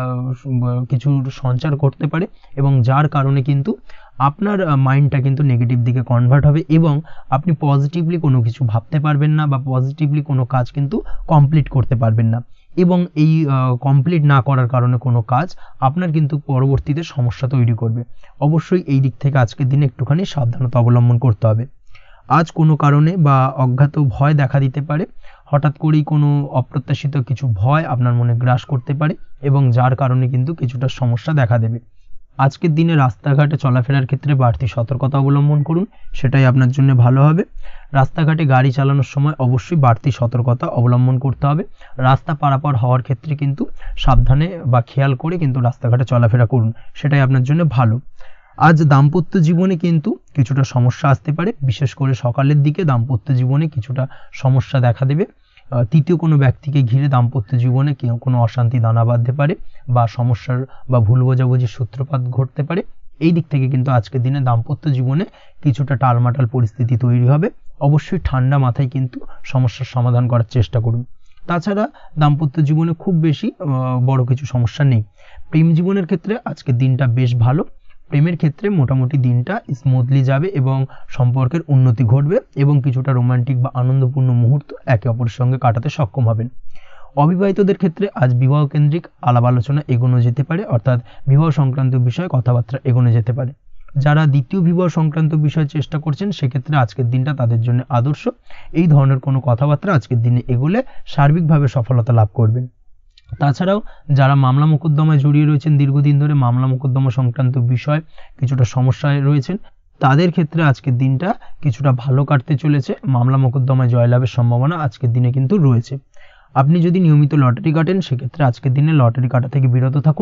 কিছু সঞ্চার করতে পারে এবং যার কারণে কিন্তু আপনার মাইন্ডটা কিন্তু নেগেটিভ দিকে কনভার্ট হবে এবং আপনি পজিটিভলি কোনো কিছু ভাবতে পারবেন না বা পজিটিভলি কোনো কাজ কিন্তু কমপ্লিট করতে পারবেন না এবং এই কমপ্লিট না করার কারণে কোনো কাজ আপনার কিন্তু পরবর্তীতে সমস্যা তৈরি করবে। অবশ্যই এই দিক থেকে আজকের দিনে একটুখানি সাবধানতা অবলম্বন করতে হবে। আজ কোনো কারণে বা অজ্ঞাত ভয় দেখা দিতে পারে, হঠাৎ করেই কোনো অপ্রত্যাশিত কিছু ভয় আপনার মনে গ্রাস করতে পারে এবং যার কারণে কিন্তু কিছুটা সমস্যা দেখা দেবে। আজকের দিনে রাস্তাঘাটে চলাফেরার ক্ষেত্রে বাড়তি সতর্কতা অবলম্বন করুন, সেটাই আপনার জন্য ভালো হবে। রাস্তাঘাটে গাড়ি চালানোর সময় অবশ্যই বাড়তি সতর্কতা অবলম্বন করতে হবে। রাস্তা পারাপার হওয়ার ক্ষেত্রে কিন্তু সাবধানে বা খেয়াল করে কিন্তু রাস্তাঘাটে চলাফেরা করুন, সেটাই আপনার জন্য ভালো। আজ দাম্পত্য জীবনে কিন্তু কিছুটা সমস্যা আসতে পারে, বিশেষ করে সকালের দিকে দাম্পত্য জীবনে কিছুটা সমস্যা দেখা দেবে। তৃতীয় কোনো ব্যক্তিকে ঘিরে দাম্পত্য জীবনে কোনো অশান্তি দানা বাঁধতে পারে বা সমস্যার বা ভুল বোঝাবুঝির সূত্রপাত ঘটতে পারে। এই দিক থেকে কিন্তু আজকের দিনে দাম্পত্য জীবনে কিছুটা টালমাটাল পরিস্থিতি তৈরি হবে। অবশ্যই ঠান্ডা মাথায় কিন্তু সমস্যার সমাধান করার চেষ্টা করুন। তাছাড়া দাম্পত্য জীবনে খুব বেশি বড় কিছু সমস্যা নেই। প্রেম জীবনের ক্ষেত্রে আজকের দিনটা বেশ ভালো। প্রেমের ক্ষেত্রে মোটামুটি দিনটা স্মুথলি যাবে এবং সম্পর্কের উন্নতি ঘটবে এবং কিছুটা রোমান্টিক বা আনন্দপূর্ণ মুহূর্ত একে অপরের সঙ্গে কাটাতে সক্ষম হবেন। অবিবাহিতদের ক্ষেত্রে আজ বিবাহ কেন্দ্রিক আলাপ আলোচনা এগোনো যেতে পারে, অর্থাৎ বিবাহ সংক্রান্ত বিষয়ে কথাবার্তা এগোনো যেতে পারে। যারা দ্বিতীয় বিবাহ সংক্রান্ত বিষয়ে চেষ্টা করছেন সেক্ষেত্রে আজকের দিনটা তাদের জন্য আদর্শ। এই ধরনের কোনো কথাবার্তা আজকের দিনে এগোলে সার্বিকভাবে সফলতা লাভ করবেন। তাছাড়াও যারা মামলা মোকদ্দমায় জড়িয়ে রয়েছেন, দীর্ঘদিন ধরে মামলা মোকদ্দমা সংক্রান্ত বিষয় কিছুটা সমস্যায় রয়েছেন, তাদের ক্ষেত্রে আজকের দিনটা কিছুটা ভালো কাটতে চলেছে। মামলা মোকদ্দমায় জয়লাভের সম্ভাবনা আজকের দিনে কিন্তু রয়েছে। আপনি যদি নিয়মিত লটারি কাটেন সেক্ষেত্রে আজকের দিনে লটারি কাটা থেকে বিরত থাকুন,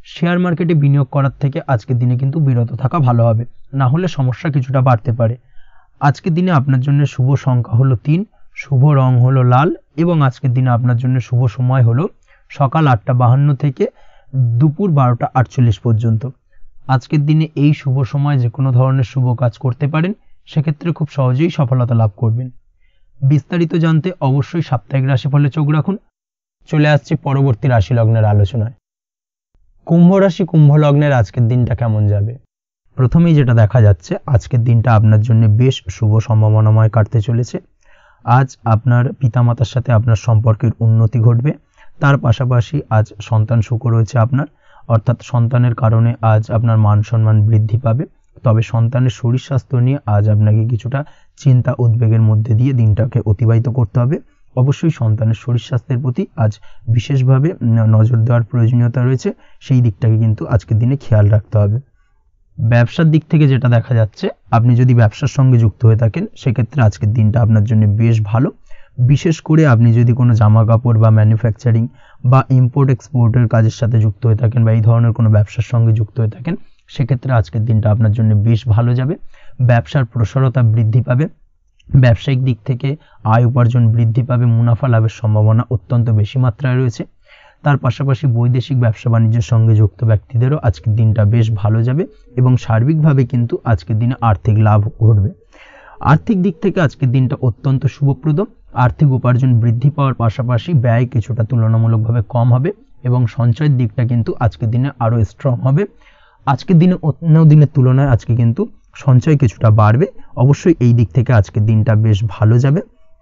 শেয়ার মার্কেটে বিনিয়োগ করার থেকে আজকের দিনে কিন্তু বিরত থাকা ভালো হবে, না হলে সমস্যা কিছুটা বাড়তে পারে। আজকের দিনে আপনার জন্য শুভ সংখ্যা হলো তিন, শুভ রং হলো লাল এবং আজকের দিনে আপনার জন্য শুভ সময় হলো সকাল আটটা বাহান্ন থেকে দুপুর বারোটা আটচল্লিশ পর্যন্ত। আজকের দিনে এই শুভ সময় যে কোনো ধরনের শুভ কাজ করতে পারেন, সেক্ষেত্রে খুব সহজেই সফলতা লাভ করবেন। বিস্তারিত জানতে অবশ্যই সাপ্তাহিক রাশিফলে চোখ রাখুন। চলে আসছি পরবর্তী রাশি লগ্নের আলোচনায়। কুম্ভ রাশি কুম্ভ লগ্নের আজকের দিনটা কেমন যাবে? প্রথমেই যেটা দেখা যাচ্ছে, আজকের দিনটা আপনার জন্য বেশ শুভ সম্ভাবনাময় কাটতে চলেছে। আজ আপনার পিতামাতার সাথে আপনার সম্পর্কের উন্নতি ঘটবে। তার পাশাপাশি আজ সন্তান সুখ রয়েছে আপনার, অর্থাৎ সন্তানের কারণে আজ আপনার মান সম্মান বৃদ্ধি পাবে। তবে সন্তানের শরীর স্বাস্থ্য নিয়ে আজ আপনাকে কিছুটা চিন্তা উদ্বেগের মধ্যে দিয়ে দিনটাকে অতিবাহিত করতে হবে। অবশ্যই সন্তানের শরীর স্বাস্থ্যের প্রতি আজ বিশেষভাবে নজর দেওয়ার প্রয়োজনীয়তা রয়েছে, সেই দিকটাকে কিন্তু আজকের দিনে খেয়াল রাখতে হবে। ব্যবসার দিক থেকে যেটা দেখা যাচ্ছে, আপনি যদি ব্যবসার সঙ্গে যুক্ত হয়ে থাকেন, সেক্ষেত্রে আজকের দিনটা আপনার জন্য বেশ ভালো। বিশেষ করে আপনি যদি কোনো জামা কাপড় বা ম্যানুফ্যাকচারিং বা ইম্পোর্ট এক্সপোর্টের কাজের সাথে যুক্ত হয়ে থাকেন বা এই ধরনের কোনো ব্যবসার সঙ্গে যুক্ত হয়ে থাকেন, সেক্ষেত্রে আজকের দিনটা আপনার জন্য বেশ ভালো যাবে। ব্যবসার প্রসারতা বৃদ্ধি পাবে, ব্যবসায়িক দিক থেকে আয় উপার্জন বৃদ্ধি পাবে, মুনাফা লাভের সম্ভাবনা অত্যন্ত বেশি মাত্রায় রয়েছে। তার পাশাপাশি বৈদেশিক ব্যবসা বাণিজ্যের সঙ্গে যুক্ত ব্যক্তিদেরও আজকের দিনটা বেশ ভালো যাবে এবং সার্বিকভাবে কিন্তু আজকের দিনে আর্থিক লাভ ঘটবে। আর্থিক দিক থেকে আজকের দিনটা অত্যন্ত শুভপ্রদ। আর্থিক উপার্জন বৃদ্ধি পাওয়ার পাশাপাশি ব্যয় কিছুটা তুলনামূলকভাবে কম হবে এবং সঞ্চয়ের দিকটা কিন্তু আজকের দিনে আরও স্ট্রং হবে। আজকের দিনে অন্য দিনের তুলনায় আজকে কিন্তু সঞ্চয় কিছুটা বাড়বে। অবশ্যই এই দিক থেকে আজকের দিনটা বেশ ভালো যাবে।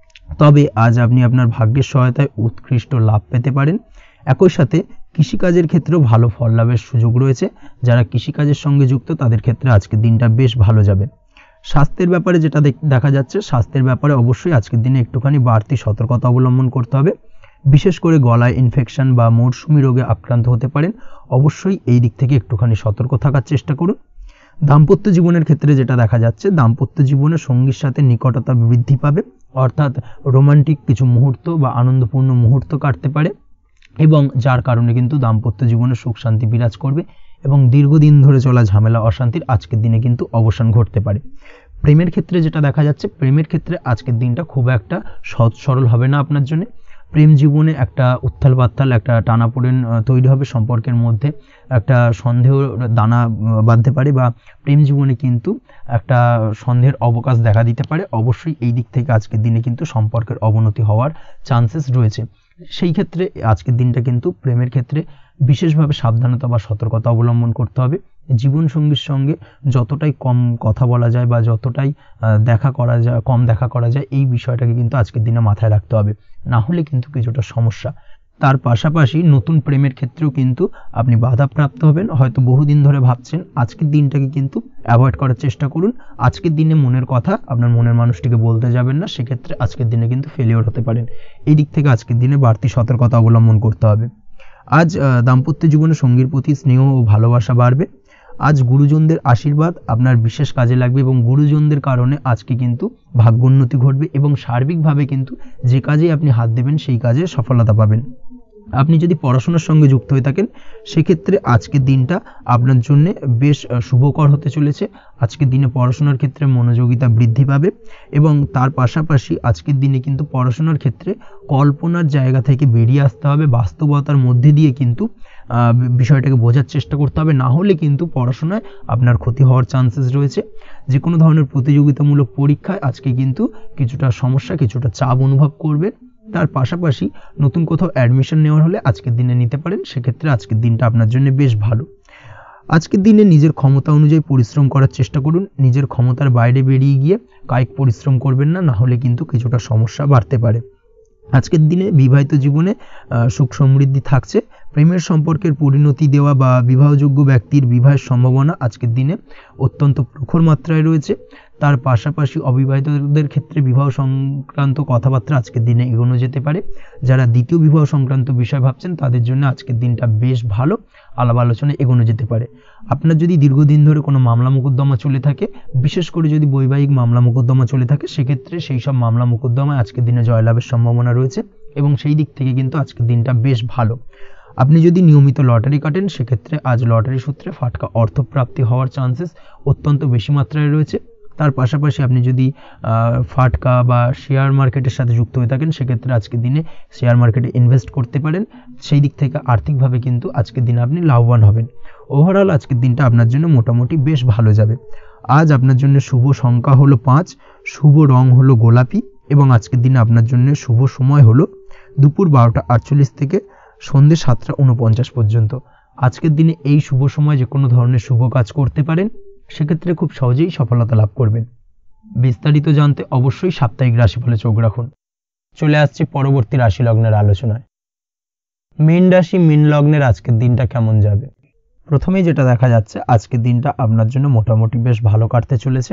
তবে আজ আপনি আপনার ভাগ্যের সহায়তায় উৎকৃষ্ট লাভ পেতে পারেন। একই সাথে কৃষিকাজের ক্ষেত্রেও ভালো ফল লাভের সুযোগ রয়েছে। যারা কৃষিকাজের সঙ্গে যুক্ত তাদের ক্ষেত্রে আজকের দিনটা বেশ ভালো যাবে। স্বাস্থ্যের ব্যাপারে যেটা দেখা যাচ্ছে, স্বাস্থ্যের ব্যাপারে অবশ্যই আজকের দিনে একটুখানি বাড়তি সতর্কতা অবলম্বন করতে হবে। বিশেষ করে গলায় ইনফেকশন বা মৌসুমি রোগে আক্রান্ত হতে পারেন। অবশ্যই এই দিক থেকে একটুখানি সতর্ক থাকার চেষ্টা করুন। দাম্পত্য জীবনের ক্ষেত্রে যেটা দেখা যাচ্ছে, দাম্পত্য জীবনে সঙ্গীর সাথে নিকটতা বৃদ্ধি পাবে, অর্থাৎ রোমান্টিক কিছু মুহূর্ত বা আনন্দপূর্ণ মুহূর্ত কাটতে পারে এবং যার কারণে কিন্তু দাম্পত্য জীবনে সুখ শান্তি বিরাজ করবে এবং দীর্ঘদিন ধরে চলা ঝামেলা অশান্তির আজকের দিনে কিন্তু অবসান ঘটতে পারে। প্রেমের ক্ষেত্রে যেটা দেখা যাচ্ছে, প্রেমের ক্ষেত্রে আজকের দিনটা খুব একটা সহজ সরল হবে না আপনার জন্য। প্রেম জীবনে একটা উত্থাল পাত্তাল একটা টানাপোড়েন তৈরি হবে, সম্পর্কের মধ্যে একটা সন্দেহ দানা বাঁধতে পারে বা প্রেম জীবনে কিন্তু একটা সন্দেহের অবকাশ দেখা দিতে পারে। অবশ্যই এই দিক থেকে আজকের দিনে কিন্তু সম্পর্কের অবনতি হওয়ার চান্সেস রয়েছে। সেই ক্ষেত্রে আজকের দিনটা কিন্তু প্রেমের ক্ষেত্রে বিশেষভাবে সাবধানতা বা সতর্কতা অবলম্বন করতে হবে। জীবনসঙ্গীর সঙ্গে যতটাই কম কথা বলা যায় বা যতটাই দেখা করা যায় কম দেখা করা যায় এই বিষয়টাকে কিন্তু আজকের দিনে মাথায় রাখতে হবে, না হলে কিন্তু কিছুটা সমস্যা। তার পাশাপাশি নতুন প্রেমের ক্ষেত্রেও কিন্তু আপনি বাধাপ্রাপ্ত হবেন। হয়তো বহুদিন ধরে ভাবছেন, আজকের দিনটাকে কিন্তু অ্যাভয়েড করার চেষ্টা করুন। আজকের দিনে মনের কথা আপনার মনের মানুষটিকে বলতে যাবেন না, সেক্ষেত্রে আজকের দিনে কিন্তু ফেলিওর হতে পারেন। এই দিক থেকে আজকের দিনে বাড়তি সতর্কতা অবলম্বন করতে হবে। আজ দাম্পত্য জীবনে সঙ্গীর প্রতি স্নেহ ও ভালোবাসা বাড়বে। আজ গুরুজনদের আশীর্বাদ আপনার বিশেষ কাজে লাগবে এবং গুরুজনদের কারণে আজকে কিন্তু ভাগ্যোন্নতি ঘটবে এবং সার্বিকভাবে কিন্তু যে কাজে আপনি হাত দেবেন সেই কাজে সফলতা পাবেন। আপনি যদি পড়াশোনার সঙ্গে যুক্ত হয়ে থাকেন, সেক্ষেত্রে আজকের দিনটা আপনার জন্য বেশ শুভকর হতে চলেছে। আজকের দিনে পড়াশোনার ক্ষেত্রে মনোযোগিতা বৃদ্ধি পাবে এবং তার পাশাপাশি আজকের দিনে কিন্তু পড়াশোনার ক্ষেত্রে কল্পনার জায়গা থেকে বেরিয়ে আসতে হবে, বাস্তবতার মধ্যে দিয়ে কিন্তু বিষয়টাকে বোঝার চেষ্টা করতে হবে, না হলে কিন্তু পড়াশোনায় আপনার ক্ষতি হওয়ার চান্সেস রয়েছে। যে কোনো ধরনের প্রতিযোগিতামূলক পরীক্ষায় আজকে কিন্তু কিছুটা সমস্যা কিছুটা চাপ অনুভব করবে। তার পাশাপাশি নতুন কোথাও অ্যাডমিশন নেওয়ার হলে আজকের দিনে নিতে পারেন, সেক্ষেত্রে আজকের দিনটা আপনার জন্য বেশ ভালো। আজকের দিনে নিজের ক্ষমতা অনুযায়ী পরিশ্রম করার চেষ্টা করুন। নিজের ক্ষমতার বাইরে বেরিয়ে গিয়ে কায়িক পরিশ্রম করবেন না, না হলে কিন্তু কিছুটা সমস্যা বাড়তে পারে। আজকের দিনে বিবাহিত জীবনে সুখ সমৃদ্ধি থাকছে। প্রেমের সম্পর্কের পরিণতি দেওয়া বা বিবাহযোগ্য ব্যক্তির বিবাহের সম্ভাবনা আজকের দিনে অত্যন্ত প্রখর মাত্রায় রয়েছে। তার পাশাপাশি অবিবাহিতদের ক্ষেত্রে বিবাহ সংক্রান্ত কথাবার্তা আজকের দিনে এগোনো যেতে পারে। যারা দ্বিতীয় বিবাহ সংক্রান্ত বিষয় ভাবছেন তাদের জন্য আজকের দিনটা বেশ ভালো, আলাপ আলোচনা এগোনো যেতে পারে। আপনার যদি দীর্ঘদিন ধরে কোনো মামলা মোকদ্দমা চলে থাকে, বিশেষ করে যদি বৈবাহিক মামলা মোকদ্দমা চলে থাকে, সেক্ষেত্রে সেই সব মামলা মোকদ্দমায় আজকের দিনে জয়লাভের সম্ভাবনা রয়েছে এবং সেই দিক থেকে কিন্তু আজকের দিনটা বেশ ভালো। আপনি যদি নিয়মিত লটারি কাটেন সেক্ষেত্রে আজ লটারি সূত্রে ফাটকা অর্থপ্রাপ্তি হওয়ার চান্সেস অত্যন্ত বেশি মাত্রায় রয়েছে। তার পাশাপাশি আপনি যদি ফাটকা বা শেয়ার মার্কেটের সাথে যুক্ত হয়ে থাকেন সেক্ষেত্রে আজকের দিনে শেয়ার মার্কেটে ইনভেস্ট করতে পারেন, সেই দিক থেকে আর্থিকভাবে কিন্তু আজকের দিনে আপনি লাভবান হবেন। ওভারঅল আজকের দিনটা আপনার জন্য মোটামুটি বেশ ভালো যাবে। আজ আপনার জন্য শুভ সংখ্যা হলো পাঁচ, শুভ রং হলো গোলাপি এবং আজকের দিনে আপনার জন্য শুভ সময় হলো দুপুর বারোটা আটচল্লিশ থেকে সন্ধ্যে সাতটা উনপঞ্চাশ পর্যন্ত। আজকের দিনে এই শুভ সময় যে কোনো ধরনের শুভ কাজ করতে পারেন, সেক্ষেত্রে খুব সহজেই সফলতা লাভ করবেন। বিস্তারিত জানতে অবশ্যই সাপ্তাহিক রাশিফলে চোখ রাখুন। চলে আসছি পরবর্তী রাশি লগ্নের আলোচনায়। মীন রাশি মীন লগ্নের আজকের দিনটা কেমন যাবে? প্রথমেই যেটা দেখা যাচ্ছে আজকের দিনটা আপনার জন্য মোটামুটি বেশ ভালো কাটতে চলেছে।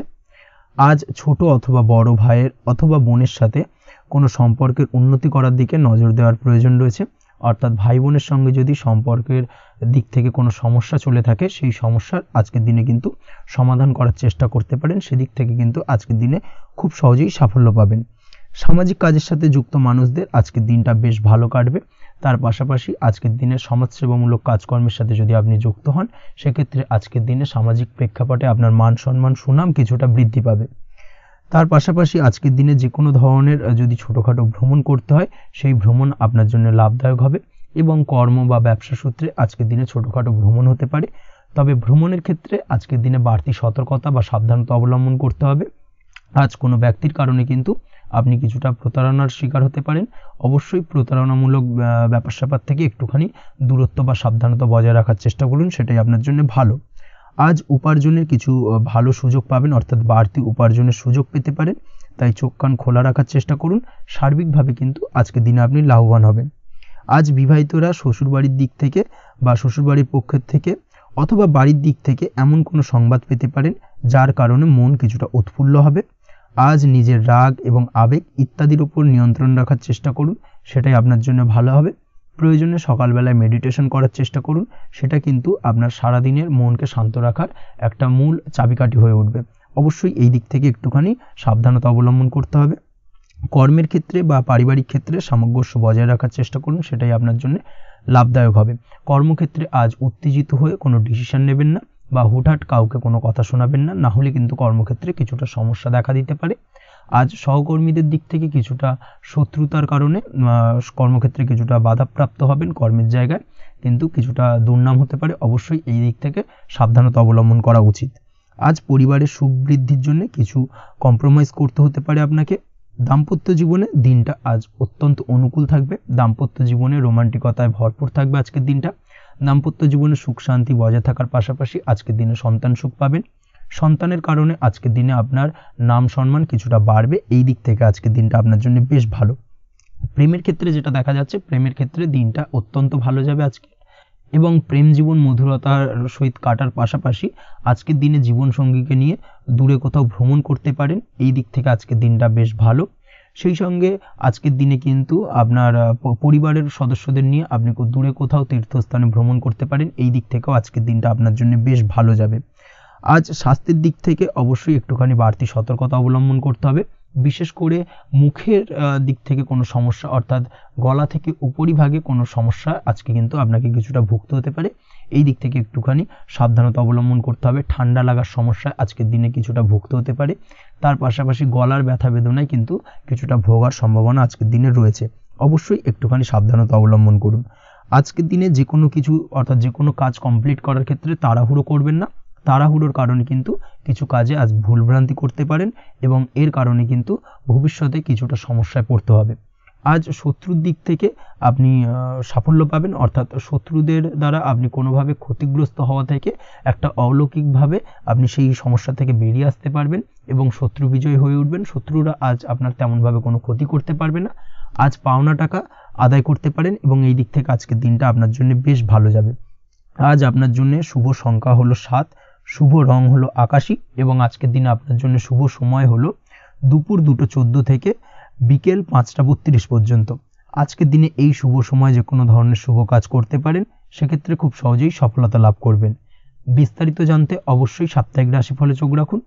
আজ ছোট অথবা বড় ভাইয়ের অথবা বোনের সাথে কোনো সম্পর্কের উন্নতি করার দিকে নজর দেওয়ার প্রয়োজন রয়েছে। অর্থাৎ ভাই বোনের সঙ্গে যদি সম্পর্কের দিক থেকে কোনো সমস্যা চলে থাকে, সেই সমস্যার আজকের দিনে কিন্তু সমাধান করার চেষ্টা করতে পারেন। সেদিক থেকে কিন্তু আজকের দিনে খুব সহজেই সাফল্য পাবেন। সামাজিক কাজের সাথে যুক্ত মানুষদের আজকের দিনটা বেশ ভালো কাটবে। তার পাশাপাশি আজকের দিনে সমাজসেবামূলক কাজকর্মের সাথে যদি আপনি যুক্ত হন, সেক্ষেত্রে আজকের দিনে সামাজিক প্রেক্ষাপটে আপনার মান সম্মান সুনাম কিছুটা বৃদ্ধি পাবে। তার পাশাপাশি আজকের দিনে যে কোনো ধরনের যদি ছোটোখাটো ভ্রমণ করতে হয়, সেই ভ্রমণ আপনার জন্য লাভদায়ক হবে এবং কর্ম বা ব্যবসা সূত্রে আজকের দিনে ছোটোখাটো ভ্রমণ হতে পারে। তবে ভ্রমণের ক্ষেত্রে আজকের দিনে বাড়তি সতর্কতা বা সাবধানতা অবলম্বন করতে হবে। আজ কোনো ব্যক্তির কারণে কিন্তু আপনি কিছুটা প্রতারণার শিকার হতে পারেন। অবশ্যই প্রতারণামূলক ব্যাপার স্যাপার থেকে একটুখানি দূরত্ব বা সাবধানতা বজায় রাখার চেষ্টা করুন, সেটাই আপনার জন্য ভালো। আজ উপার্জনের কিছু ভালো সুযোগ পাবেন, অর্থাৎ বাড়তি উপার্জনের সুযোগ পেতে পারেন, তাই চোখ কান খোলা রাখার চেষ্টা করুন। সার্বিকভাবে কিন্তু আজকের দিনে আপনি লাভবান হবেন। আজ বিবাহিতরা শ্বশুরবাড়ির দিক থেকে বা শ্বশুরবাড়ির পক্ষের থেকে অথবা বাড়ির দিক থেকে এমন কোনো সংবাদ পেতে পারেন যার কারণে মন কিছুটা উৎফুল্ল হবে। আজ নিজের রাগ এবং আবেগ ইত্যাদির উপর নিয়ন্ত্রণ রাখার চেষ্টা করুন, সেটাই আপনার জন্য ভালো হবে। প্রয়োজনে সকালবেলায় মেডিটেশন করার চেষ্টা করুন, সেটা কিন্তু আপনার সারাদিনের মনকে শান্ত রাখার একটা মূল চাবিকাঠি হয়ে উঠবে। অবশ্যই এই দিক থেকে একটুখানি সাবধানতা অবলম্বন করতে হবে। কর্মের ক্ষেত্রে বা পারিবারিক ক্ষেত্রে সামঞ্জস্য বজায় রাখার চেষ্টা করুন, সেটাই আপনার জন্য লাভদায়ক হবে। কর্মক্ষেত্রে আজ উত্তেজিত হয়ে কোনো ডিসিশন নেবেন না বা হুটহাট কাউকে কোনো কথা শোনাবেন না, না হলে কিন্তু কর্মক্ষেত্রে কিছুটা সমস্যা দেখা দিতে পারে। আজ সহকর্মীদের দিক থেকে কিছুটা শত্রুতার কারণে কর্মক্ষেত্রে কিছুটা বাধাপ্রাপ্ত হবেন, কর্মের জায়গায় কিন্তু কিছুটা দুর্নাম হতে পারে। অবশ্যই এই দিক থেকে সাবধানতা অবলম্বন করা উচিত। আজ পরিবারের সুখ বৃদ্ধির জন্য কিছু কম্প্রোমাইজ করতে হতে পারে আপনাকে। দাম্পত্য জীবনে দিনটা আজ অত্যন্ত অনুকূল থাকবে। দাম্পত্য জীবনে রোমান্টিকতায় ভরপুর থাকবে আজকের দিনটা। দাম্পত্য জীবনে সুখ শান্তি বজায় থাকার পাশাপাশি আজকের দিনে সন্তান সুখ পাবেন। সন্তানের কারণে আজকের দিনে আপনার নাম সম্মান কিছুটা বাড়বে। এই দিক থেকে আজকের দিনটা আপনার জন্য বেশ ভালো। প্রেমের ক্ষেত্রে যেটা দেখা যাচ্ছে, প্রেমের ক্ষেত্রে দিনটা অত্যন্ত ভালো যাবে আজকে এবং প্রেম জীবন মধুরতার সহিত কাটার পাশাপাশি আজকের দিনে জীবন সঙ্গীকে নিয়ে দূরে কোথাও ভ্রমণ করতে পারেন। এই দিক থেকে আজকের দিনটা বেশ ভালো। সেই সঙ্গে আজকের দিনে কিন্তু আপনার পরিবারের সদস্যদের নিয়ে আপনি দূরে কোথাও তীর্থস্থানে ভ্রমণ করতে পারেন। এই দিক থেকেও আজকের দিনটা আপনার জন্য বেশ ভালো যাবে। আজ স্বাস্থ্যের দিক থেকে অবশ্যই একটুখানি বাড়তি সতর্কতা অবলম্বন করতে হবে। বিশেষ করে মুখের দিক থেকে কোনো সমস্যা, অর্থাৎ গলা থেকে উপরিভাগে কোনো সমস্যা আজকে কিন্তু আপনাকে কিছুটা ভুগতে হতে পারে। এই দিক থেকে একটুখানি সাবধানতা অবলম্বন করতে হবে। ঠান্ডা লাগার সমস্যা আজকের দিনে কিছুটা ভুগতে হতে পারে। তার পাশাপাশি গলার ব্যথা বেদনায় কিন্তু কিছুটা ভোগার সম্ভাবনা আজকের দিনে রয়েছে। অবশ্যই একটুখানি সাবধানতা অবলম্বন করুন। আজকের দিনে যে কোনো কিছু অর্থাৎ যে কোনো কাজ কমপ্লিট করার ক্ষেত্রে তাড়াহুড়ো করবেন না। তাড়াহুড়োর কারণে কিন্তু কিছু কাজে আজ ভুলভ্রান্তি করতে পারেন এবং এর কারণে কিন্তু ভবিষ্যতে কিছুটা সমস্যায় পড়তে হবে। আজ শত্রুর দিক থেকে আপনি সাফল্য পাবেন, অর্থাৎ শত্রুদের দ্বারা আপনি কোনোভাবে ক্ষতিগ্রস্ত হওয়া থেকে একটা অলৌকিকভাবে আপনি সেই সমস্যা থেকে বেরিয়ে আসতে পারবেন এবং শত্রু বিজয় হয়ে উঠবেন। শত্রুরা আজ আপনার তেমনভাবে কোনো ক্ষতি করতে পারবে না। আজ পাওনা টাকা আদায় করতে পারেন এবং এই দিক থেকে আজকের দিনটা আপনার জন্য বেশ ভালো যাবে। আজ আপনার জন্য শুভ সংখ্যা হলো সাত, শুভ রং হলো আকাশী এবং আজকের দিনে আপনার জন্য শুভ সময় হলো দুপুর দুটো চোদ্দ থেকে বিকেল পাঁচটা বত্রিশ পর্যন্ত। আজকের দিনে এই শুভ সময় যে কোনো ধরনের শুভ কাজ করতে পারেন, সেক্ষেত্রে খুব সহজেই সফলতা লাভ করবেন। বিস্তারিত জানতে অবশ্যই সাপ্তাহিক রাশিফলে চোখ রাখুন।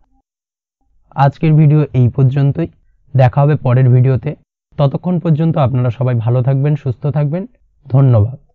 আজকের ভিডিও এই পর্যন্তই, দেখা হবে পরের ভিডিওতে। ততক্ষণ পর্যন্ত আপনারা সবাই ভালো থাকবেন, সুস্থ থাকবেন। ধন্যবাদ।